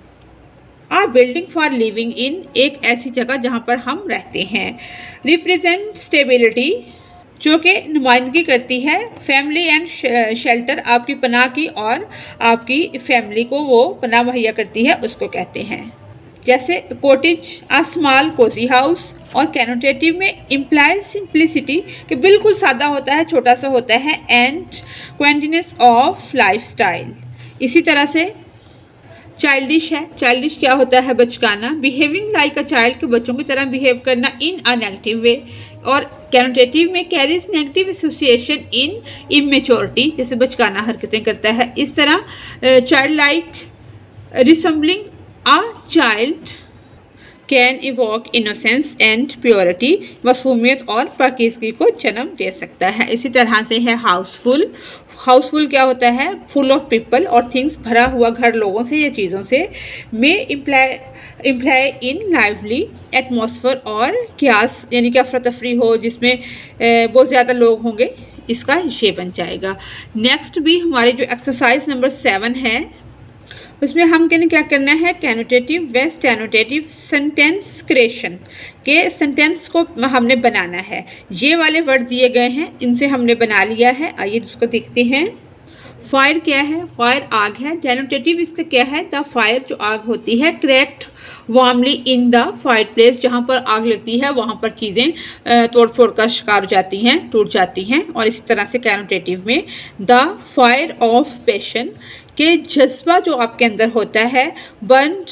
a building for living in, एक ऐसी जगह जहाँ पर हम रहते हैं। रिप्रेजेंट स्टेबिलिटी, जो कि नुमाइंदगी करती है फैमिली एंड शेल्टर, आपकी पनाह की और आपकी फैमिली को वो पनाह मुहैया करती है, उसको कहते हैं। जैसे cottage, a small cozy house. और कैनोटेटिव में इम्प्लाइज सिंप्लिसिटी, कि बिल्कुल सादा होता है, छोटा सा होता है। And quaintness of lifestyle. इसी तरह से चाइल्डिश है। चाइल्डिश क्या होता है, बचकाना। बिहेविंग लाइक अ चाइल्ड, के बच्चों की तरह बिहेव करना इन अ नेगेटिव वे। और कैनोटेटिव में carries negative association in immaturity, जैसे बचकाना हरकतें करता है। इस तरह childlike, resembling a child, can evoke innocence and purity, मासूमियत और पाकीज़गी को जन्म दे सकता है। इसी तरह से है हाउसफुल। हाउसफुल क्या होता है, फुल ऑफ पीपल और थिंग्स, भरा हुआ घर लोगों से या चीज़ों से। May imply imply in lively atmosphere, और क्यास यानी कि अफरा तफरी हो जिसमें बहुत ज़्यादा लोग होंगे, इसका ये बन जाएगा। नेक्स्ट भी हमारे जो एक्सरसाइज नंबर सेवन है उसमें हम कहने क्या करना है, connotative west denotative sentence creation, के सेंटेंस को हमने बनाना है। ये वाले वर्ड दिए गए हैं, इनसे हमने बना लिया है। आइए इसको देखते हैं। फायर क्या है, फायर आग है। डेनोटेटिव इसका क्या है, द फायर जो आग होती है। Cracked warmly in the fireplace, जहाँ पर आग लगती है वहाँ पर चीज़ें तोड़ फोड़ का शिकार हो जाती हैं, टूट जाती हैं। और इसी तरह से कैनोटेटिव में द फायर ऑफ पैशन, के जज्बा जो आपके अंदर होता है। Burned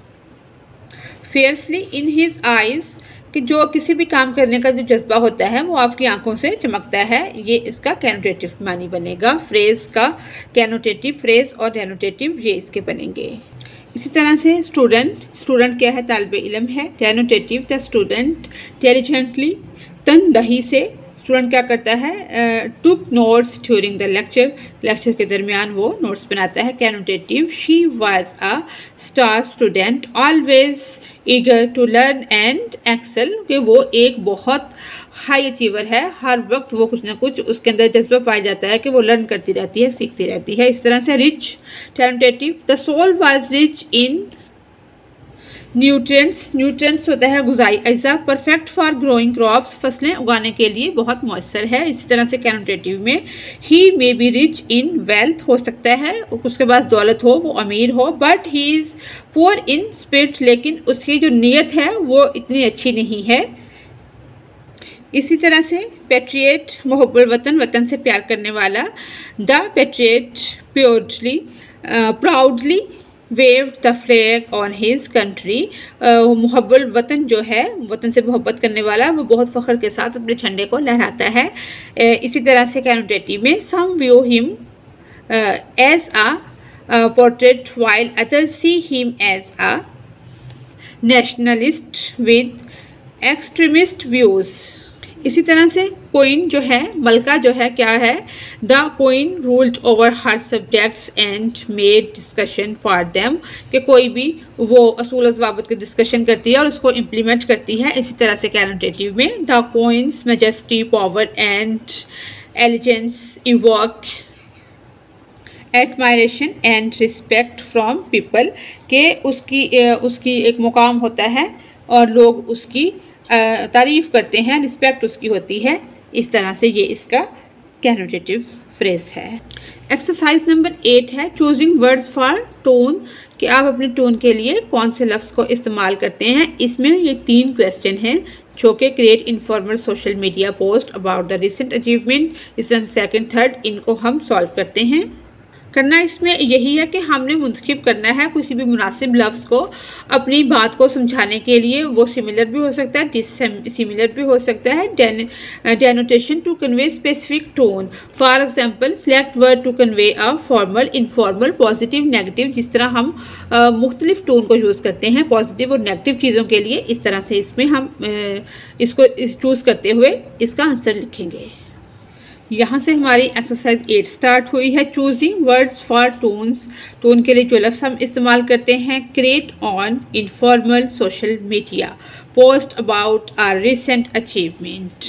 fiercely in his eyes, कि जो किसी भी काम करने का जो जज्बा होता है वो आपकी आंखों से चमकता है। ये इसका कैनोटेटिव मानी बनेगा। फ्रेज का कैनोटेटिव, फ्रेज और डेनोटेटिव ये इसके बनेंगे। इसी तरह से स्टूडेंट, स्टूडेंट क्या है, तालिब इल्म है। डेनोटेटिव द स्टूडेंट डिलिजेंटली, तनदही से स्टूडेंट क्या करता है, took notes during the lecture, lecture के दरमियान वो नोट्स बनाता है। Connotative, she was a star student always eager to learn and excel, कि वो एक बहुत हाई अचीवर है, हर वक्त वो कुछ ना कुछ उसके अंदर जज्बा पाया जाता है कि वो लर्न करती रहती है, सीखती रहती है। इस तरह से rich, connotative, the soil was rich in nutrients, nutrients होता है गुज़ाई अज्जा, परफेक्ट फॉर ग्रोइंग क्रॉप्स, फसलें उगाने के लिए बहुत मौसर है। इसी तरह से कैनोटेटिव में ही may be rich in wealth, हो सकता है उसके पास दौलत हो, वो अमीर हो, but he is poor in spirit, लेकिन उसकी जो नीयत है वो इतनी अच्छी नहीं है। इसी तरह से पेट्रिएट, मोहब्बत वतन, वतन से प्यार करने वाला। The patriot purely proudly waved the flag on his country, मोहब्बत वतन जो है, वतन से मोहब्बत करने वाला, वो बहुत फ़ख्र के साथ अपने झंडे को लहराता है। uh, इसी तरह से कैनोटेटिव में some view him as a portrait while others see him as a nationalist with extremist views. इसी तरह से क्वीन जो है, मलका जो है क्या है, the queen ruled over her subjects and made discussion for them, कि कोई भी वो असूल ज़वाबित की डिस्कशन करती है और उसको इम्प्लीमेंट करती है। इसी तरह से कैनोटेटिव में the queen's majesty power and allegiance evoke admiration and respect from people, के उसकी उसकी एक मुकाम होता है और लोग उसकी तारीफ़ करते हैं, रिस्पेक्ट उसकी होती है। इस तरह से ये इसका कैनोटेटिव फ्रेज है। एक्सरसाइज नंबर एट है चूजिंग वर्ड्स फॉर टोन, कि आप अपने टोन के लिए कौन से लफ्ज़ को इस्तेमाल करते हैं। इसमें ये तीन क्वेश्चन हैं जो कि create informal social media post about the recent achievement, इस तरह से सेकेंड थर्ड इनको हम सॉल्व करते हैं। करना इसमें यही है कि हमने मुंतखब करना है किसी भी मुनासिब लफ्ज़ को अपनी बात को समझाने के लिए। वो सिमिलर भी हो सकता है, डिससिमिलर भी हो सकता है। Denotation to convey specific tone, for example select word to convey a formal, informal, positive, negative. जिस तरह हम मुख्तलिफ टोन को यूज़ करते हैं पॉजिटिव और नेगेटिव चीज़ों के लिए, इस तरह से इसमें हम आ, इसको इस चूज़ करते हुए इसका आंसर लिखेंगे। यहाँ से हमारी एक्सरसाइज एट स्टार्ट हुई है। Choosing words for tones, tone के लिए जो लफ्ज़ हम इस्तेमाल करते हैं। Create on informal social media, post about our recent achievement.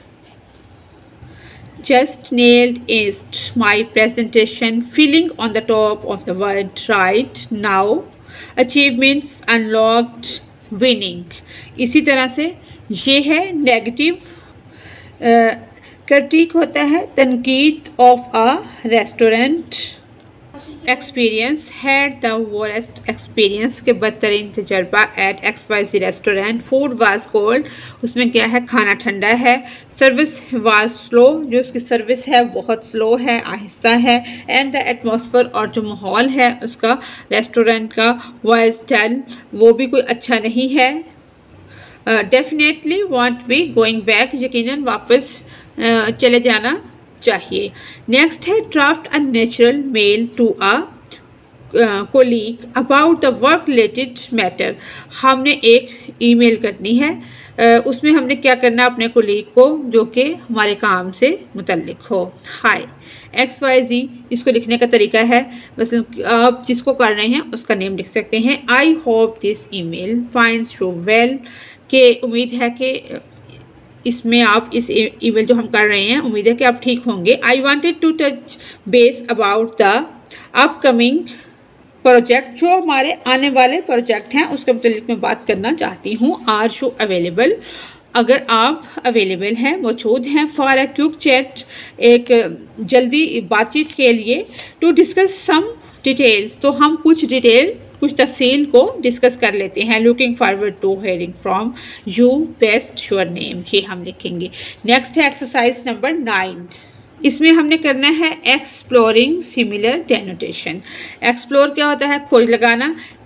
Just nailed it my presentation, feeling on the top of the world right now, achievements unlocked, winning. इसी तरह से ये है नेगेटिव। क्रिटिक होता है तनकीद of a restaurant. Experience, had the worst experience, के बदतरीन तजर्बा at X Y Z restaurant. Food was cold, उसमें क्या है, खाना ठंडा है। सर्विस वाज स्लो, जो उसकी सर्विस है बहुत स्लो है, आहिस्ता है। एंड द एटमॉस्फेयर, और जो माहौल है उसका रेस्टोरेंट का, वाज डल, वो भी कोई अच्छा नहीं है। Definitely won't be going back, यकीनन वापस uh, चले जाना चाहिए। नेक्स्ट है draft a natural mail to a colleague about the work related matter. हमने एक ईमेल करनी है, uh, उसमें हमने क्या करना है, अपने कोलीग को जो कि हमारे काम से मुतल्लिक हो। हाय एक्स वाई जी, इसको लिखने का तरीका है, बस आप जिसको कर रहे हैं उसका नेम लिख सकते हैं। I hope this email finds you well, के उम्मीद है कि इसमें आप इस ईमेल जो हम कर रहे हैं उम्मीद है कि आप ठीक होंगे। I wanted to touch base about the upcoming project, जो हमारे आने वाले प्रोजेक्ट हैं उसके मुतालिक मैं बात करना चाहती हूँ। आर यू अवेलेबल, अगर आप अवेलेबल हैं, मौजूद हैं। फॉर अ क्विक चैट, एक जल्दी बातचीत के लिए। टू डिस्कस सम डिटेल्स, तो हम कुछ डिटेल कुछ तफसील को डिस्कस कर लेते हैं। Looking forward to hearing from you, best your name, ये हम लिखेंगे। नेक्स्ट है एक्सरसाइज नंबर नाइन। इसमें हमने करना है एक्सप्लोरिंग सिमिलर डेनोटेशन। एक्सप्लोर क्या होता है, खोज लगाना।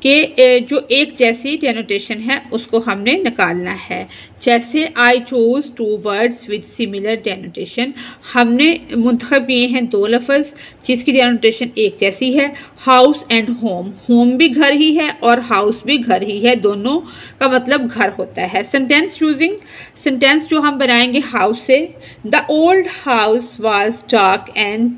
कि जो एक जैसी डेनोटेशन है उसको हमने निकालना है। जैसे I choose two words with similar denotation, हमने मुंतखब किए हैं दो लफ्ज़ जिसकी डेनोटेशन एक जैसी है, हाउस एंड होम। होम भी घर ही है और हाउस भी घर ही है, दोनों का मतलब घर होता है। सेंटेंस यूजिंग, सेंटेंस जो हम बनाएंगे हाउस से, the old house was dark and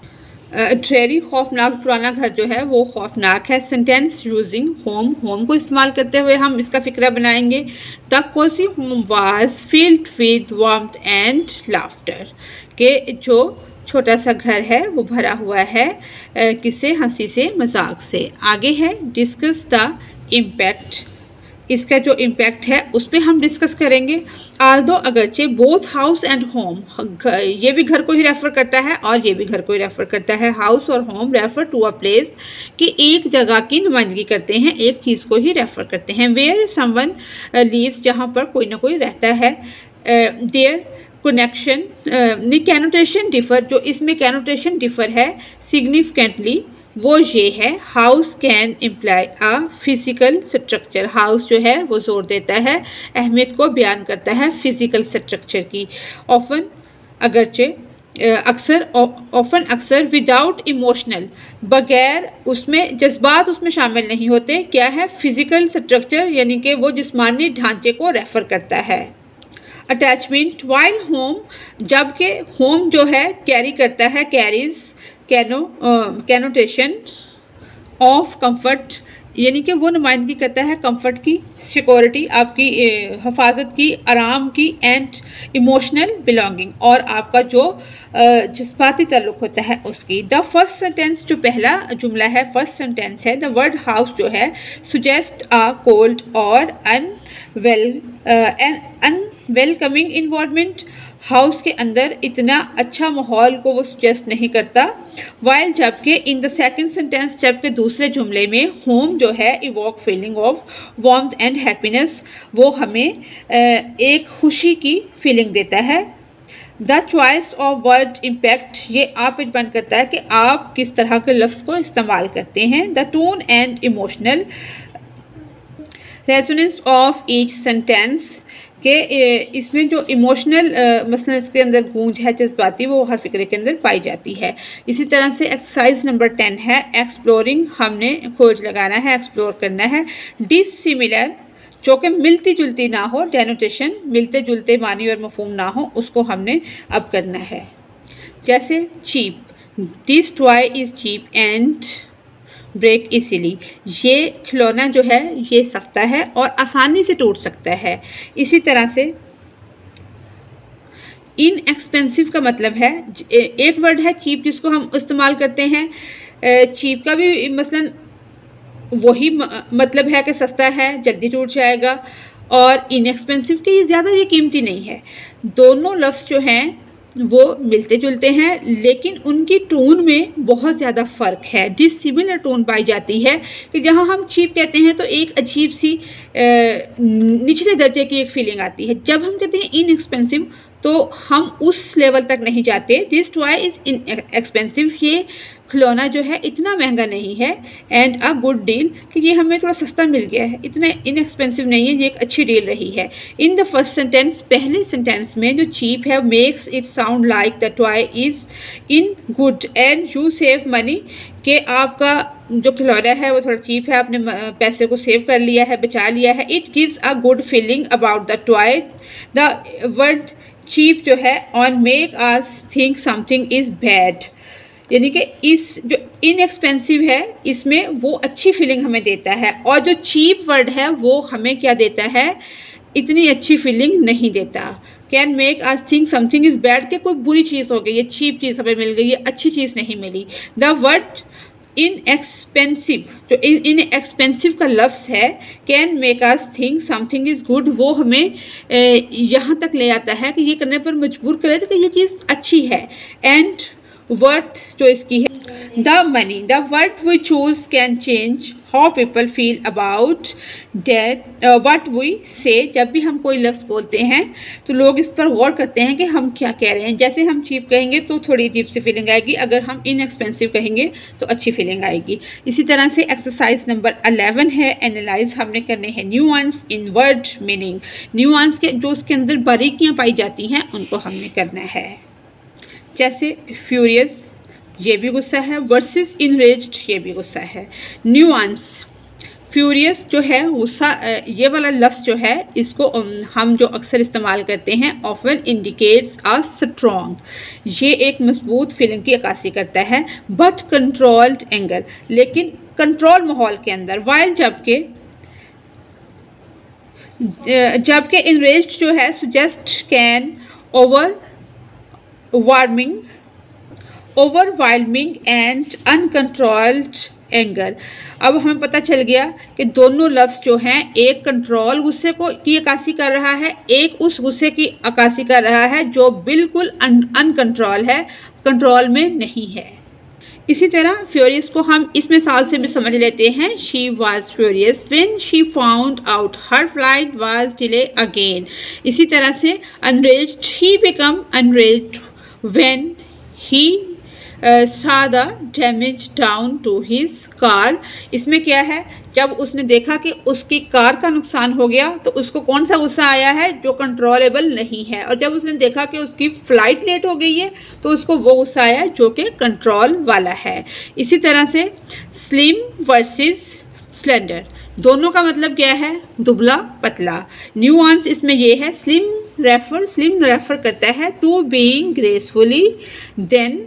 dreary, खौफनाक पुराना घर जो है वो खौफनाक है। सेंटेंस यूजिंग होम, होम को इस्तेमाल करते हुए हम इसका फिक्रा बनाएंगे। The cosy home was filled with warmth and laughter, के जो छोटा सा घर है वो भरा हुआ है किससे, हंसी से, मजाक से। आगे है डिस्कस द इम्पैक्ट, इसका जो इम्पैक्ट है उस पर हम डिस्कस करेंगे। आल्दो अगरचे बोथ हाउस एंड होम, ये भी घर को ही रेफ़र करता है और ये भी घर को ही रेफ़र करता है। हाउस और home refer to a place, कि एक जगह की नुमाइंदगी करते हैं, एक चीज़ को ही रेफ़र करते हैं। वेयर समवन लीव्स, जहाँ पर कोई ना कोई रहता है। देयर कनेक्शन, कैनोटेशन डिफर, जो इसमें कैनोटेशन डिफर है सिग्निफिकेंटली वो ये है, house can imply a physical structure, house जो है वो जोर देता है, अहमियत को बयान करता है फिज़िकल स्ट्रक्चर की। ऑफन अगरचे, अक्सर, ऑफन अक्सर, विदाउट इमोशनल, बगैर उसमें जज्बात उसमें शामिल नहीं होते। क्या है, फिज़िकल स्ट्रक्चर यानी कि वो जिस्मानी ढांचे को रेफ़र करता है। अटैचमेंट, वाइल होम, जबकि होम जो है कैरी करता है, कैरीज कैनो कैनोटेशन ऑफ कंफर्ट, यानी कि वो नुमाइंदगी करता है कंफर्ट की, सिक्योरिटी आपकी हिफाजत की, आराम की, एंड इमोशनल बिलोंगिंग, और आपका जो जज्बाती ताल्लुक़ होता है उसकी। द फर्स्ट सेंटेंस, जो पहला जुमला है फर्स्ट सेंटेंस है, द वर्ड हाउस जो है सुजेस्ट अ कोल्ड और अनवेल एन अनवेलकमिंग इन्वायरमेंट, हाउस के अंदर इतना अच्छा माहौल को वो सुजेस्ट नहीं करता। वाइल, जबकि इन द सेकंड सेंटेंस, जबकि दूसरे जुमले में होम जो है evoke feeling of warmth and happiness, वो हमें एक खुशी की फीलिंग देता है। The choice of word impact, ये आप पे डिपेंड करता है कि आप किस तरह के लफ्ज़ को इस्तेमाल करते हैं। The tone and emotional resonance of each sentence, कि इसमें जो इमोशनल मसलन इसके अंदर गूंज है जज्बाती, वो हर फिक्रे के अंदर पाई जाती है। इसी तरह से एक्सरसाइज नंबर टेन है एक्सप्लोरिंग, हमने खोज लगाना है, एक्सप्लोर करना है। डिसिमिलर, जो कि मिलती जुलती ना हो, डेनोटेशन मिलते जुलते मानी और मफहूम ना हो, उसको हमने अब करना है। जैसे cheap, this toy is cheap and break easily, ये खिलौना जो है ये सस्ता है और आसानी से टूट सकता है। इसी तरह से इनएक्सपेंसिव का मतलब है, एक वर्ड है चीप जिसको हम इस्तेमाल करते हैं, चीप का भी मसलन वही मतलब है कि सस्ता है, जल्दी टूट जाएगा, और इनएक्सपेंसिव की ज़्यादा ये कीमती नहीं है। दोनों लफ्ज़ जो हैं वो मिलते जुलते हैं लेकिन उनकी टोन में बहुत ज़्यादा फ़र्क है। डिसिमिलर टोन पाई जाती है कि जहाँ हम चीप कहते हैं तो एक अजीब सी निचले दर्जे की एक फीलिंग आती है, जब हम कहते हैं इनएक्सपेंसिव तो हम उस लेवल तक नहीं जाते। This toy is inexpensive, ये खिलौना जो है इतना महंगा नहीं है, एंड अ गुड डील, कि ये हमें थोड़ा सस्ता मिल गया है, इतना इनएक्सपेंसिव नहीं है, ये एक अच्छी डील रही है। इन द फर्स्ट सेंटेंस, पहले सेंटेंस में जो चीप है, makes it sound like the toy is in good and you save money, कि आपका जो खिलौना है वो थोड़ा चीप है, आपने पैसे को सेव कर लिया है, बचा लिया है। It gives a good feeling about the toy, the word cheap जो है on make us think something is bad, यानी कि इस जो इनएक्सपेंसिव है इसमें वो अच्छी फीलिंग हमें देता है, और जो चीप वर्ड है वो हमें क्या देता है, इतनी अच्छी फीलिंग नहीं देता। Can make us think something is bad, कि कोई बुरी चीज़ हो गई, ये चीप चीज़ हमें मिल गई, ये अच्छी चीज़ नहीं मिली। द वर्ड इन एक्सपेंसिव, जो इन एक्सपेंसिव का लफ्ज़ है, can make us think something is good, वो हमें यहाँ तक ले आता है कि ये करने पर मजबूर करे कि ये चीज़ अच्छी है। एंड वर्थ जो इसकी है the money, the word we choose can change how people feel about that what we say. जब भी हम कोई लफ्ज़ बोलते हैं तो लोग इस पर गौर करते हैं कि हम क्या कह रहे हैं। जैसे हम चीप कहेंगे तो थोड़ी अजीब सी फीलिंग आएगी, अगर हम इनएक्सपेंसिव कहेंगे तो अच्छी फीलिंग आएगी। इसी तरह से एक्सरसाइज नंबर अलेवन है, एनालाइज हमने करने हैं nuance in word meaning. Nuance के जो उसके अंदर बारीकियाँ पाई जाती हैं उनको हमने करना है। जैसे फ्यूरियस, ये भी गुस्सा है, वर्सेस इनरेज्ड, ये भी गुस्सा है। न्यूआंस, फ्यूरियस जो है गुस्सा, ये वाला लफ्ज़ जो है इसको हम जो अक्सर इस्तेमाल करते हैं ऑफन इंडिकेट्स अ स्ट्रॉन्ग, ये एक मजबूत फीलिंग की अक्कासी करता है। बट कंट्रोल्ड एंगर, लेकिन कंट्रोल माहौल के अंदर। वाइल, जबकि जबकि इनरेज्ड जो है suggest can over warming overwhelming and uncontrolled anger. अब हमें पता चल गया कि दोनों लफ्ज़ जो हैं, एक कंट्रोल गुस्से को की अक्कासी कर रहा है, एक उस गुस्से की अक्कासी कर रहा है जो बिल्कुल अनकंट्रोल है, कंट्रोल में नहीं है। इसी तरह फ्यूरियस को हम इस मिसाल से भी समझ लेते हैं। She was furious when she found out her flight was delay again. इसी तरह से enraged, he become enraged when he saw the damage down to his car। इसमें क्या है, जब उसने देखा कि उसकी कार का नुकसान हो गया तो उसको कौन सा गुस्सा आया है, जो कंट्रोलेबल नहीं है। और जब उसने देखा कि उसकी फ़्लाइट लेट हो गई है तो उसको वो गुस्सा आया जो कि कंट्रोल वाला है। इसी तरह से स्लिम वर्सेस स्लेंडर, दोनों का मतलब क्या है, दुबला पतला। न्यूआंस इसमें ये है, स्लिम रेफर स्लिम रेफर करता है to being gracefully than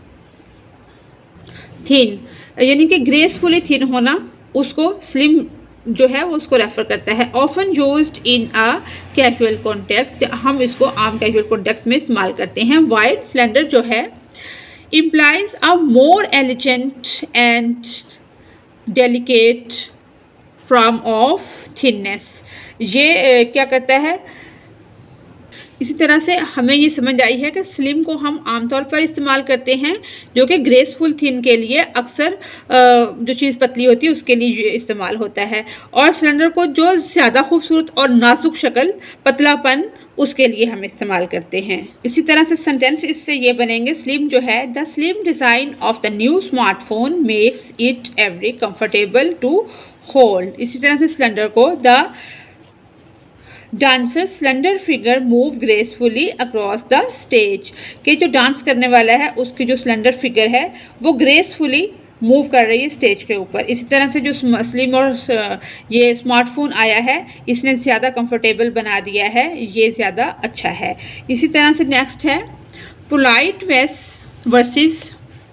thin, यानी कि ग्रेसफुली थिन होना, उसको स्लिम जो है वो उसको रेफर करता है। Often used in a casual context, हम इसको आम कैजुअल कॉन्टेक्स्ट में इस्तेमाल करते हैं। वाइड, स्लेंडर जो है implies a more elegant and delicate form of thinness। ये क्या करता है, इसी तरह से हमें ये समझ आई है कि स्लिम को हम आमतौर पर इस्तेमाल करते हैं जो कि ग्रेसफुल थिन के लिए अक्सर जो चीज़ पतली होती है उसके लिए इस्तेमाल होता है, और स्लेंडर को जो ज़्यादा खूबसूरत और नाजुक शक्ल, पतलापन, उसके लिए हम इस्तेमाल करते हैं। इसी तरह से सेंटेंस इससे ये बनेंगे, स्लिम जो है, the slim design of the new smartphone makes it every comfortable to hold. इसी तरह से स्लेंडर को, the dancer slender figure move gracefully across the stage, कि जो डांस करने वाला है उसकी जो स्लेंडर फिगर है वो ग्रेसफुली मूव कर रही है स्टेज के ऊपर। इसी तरह से जो स्लिम और ये स्मार्टफोन आया है इसने ज़्यादा कंफर्टेबल बना दिया है, ये ज़्यादा अच्छा है। इसी तरह से नेक्स्ट है polite ways versus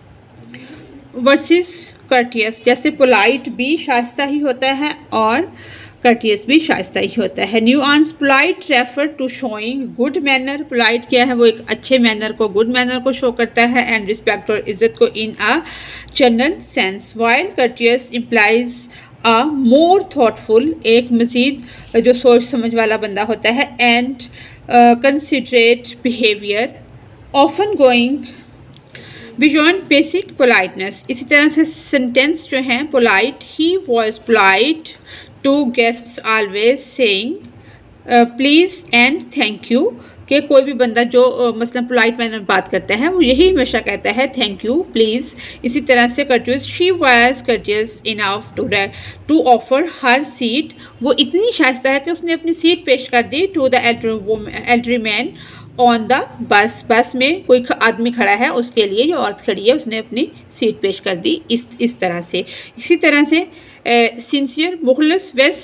versus courteous. जैसे पोलाइट भी शाइस्ता ही होता है और कर्टियस भी शाइस्ता ही होता है। Nuance, polite refer to showing good manner. Polite क्या है, वो एक अच्छे मैनर को, गुड मैनर को शो करता है, एंड रिस्पेक्ट और इज्जत को in a general sense. While courteous implies a more thoughtful, एक मजीद जो सोच समझ वाला बंदा होता है, and considerate behaviour often going beyond basic politeness. इसी तरह से सेंटेंस जो है, polite, he was polite to guests always saying please and thank you, कि कोई भी बंदा जो uh, मसलन पोलाइट मैनर में बात करता है वो यही हमेशा कहता है थैंक यू, प्लीज़। इसी तरह से courteous, she was courteous enough to to offer her seat, वो इतनी शाइस्ता है कि उसने अपनी सीट पेश कर दी to the elderly man on the bus, bus में कोई आदमी खड़ा है उसके लिए, जो औरत खड़ी है उसने अपनी सीट पेश कर दी, इस इस तरह से। इसी तरह से सिंसियर, मुखलिस वेस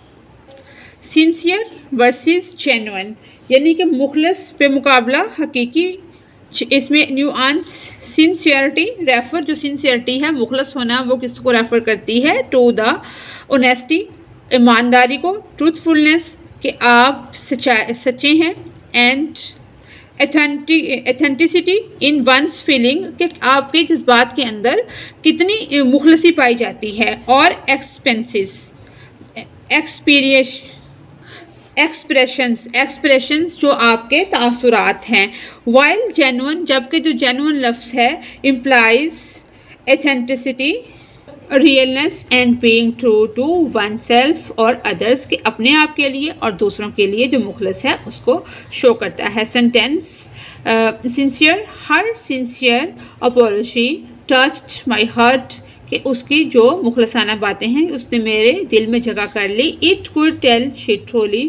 सिंसियर वर्सेस जेन्युइन, यानी कि मुखलिस पे मुकाबला हकीकी। इसमें न्यूआंस, सिंसियरिटी रेफर, जो सिंसियरिटी है, मुखलिस होना, वो किसको रेफर करती है, टू द ऑनेस्टी, ईमानदारी को, ट्रूथफुलनेस, कि आप सच्चा सच्चे हैं, and authenticity in one's feeling, कि आपके जज्बात के अंदर कितनी मुखलसी पाई जाती है, और एक्सपेंसेस एक्सपीरियंस एक्सप्रेशंस, एक्सप्रेशंस जो आपके तासुरात हैं। वाइल जेन्युइन, जबकि जो जेन्युइन लफ्ज़ है implies authenticity, realness and being true to oneself और अदर्स, के अपने आप के लिए और दूसरों के लिए जो मुखलस है उसको शो करता है। Sentence sincere, her sincere apology touched my heart, कि उसकी जो मुखलसाना बातें हैं उसने मेरे दिल में जगह कर ली। It could tell she truly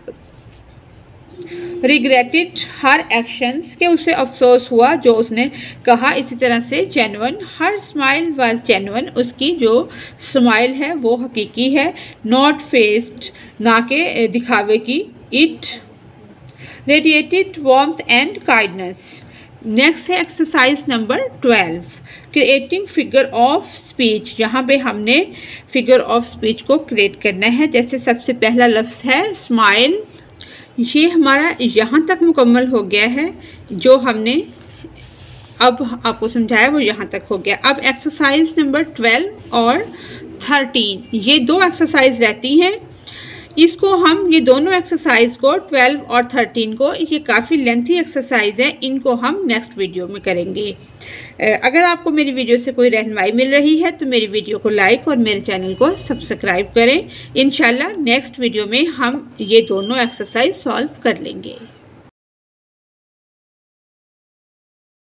regretted her actions, के उसे अफसोस हुआ जो उसने कहा। इसी तरह से genuine, her smile was genuine, उसकी जो स्माइल है वो हकीकी है। नॉट फेस्ड, ना के दिखावे की। It radiated warmth and kindness. Next है exercise number twelve, creating figure of speech. यहाँ पे हमने फिगर ऑफ स्पीच को क्रिएट करना है। जैसे सबसे पहला लफ्ज़ है स्माइल, ये हमारा यहाँ तक मुकम्मल हो गया है। जो हमने अब आपको समझाया वो यहाँ तक हो गया। अब एक्सरसाइज नंबर ट्वेल्व और थर्टीन, ये दो एक्सरसाइज रहती हैं। इसको हम ये दोनों एक्सरसाइज को ट्वेल्व और थर्टीन को, ये काफ़ी लेंथी एक्सरसाइज है, इनको हम नेक्स्ट वीडियो में करेंगे। अगर आपको मेरी वीडियो से कोई रहनुमाई मिल रही है तो मेरी वीडियो को लाइक और मेरे चैनल को सब्सक्राइब करें। इंशाल्लाह नेक्स्ट वीडियो में हम ये दोनों एक्सरसाइज सॉल्व कर लेंगे।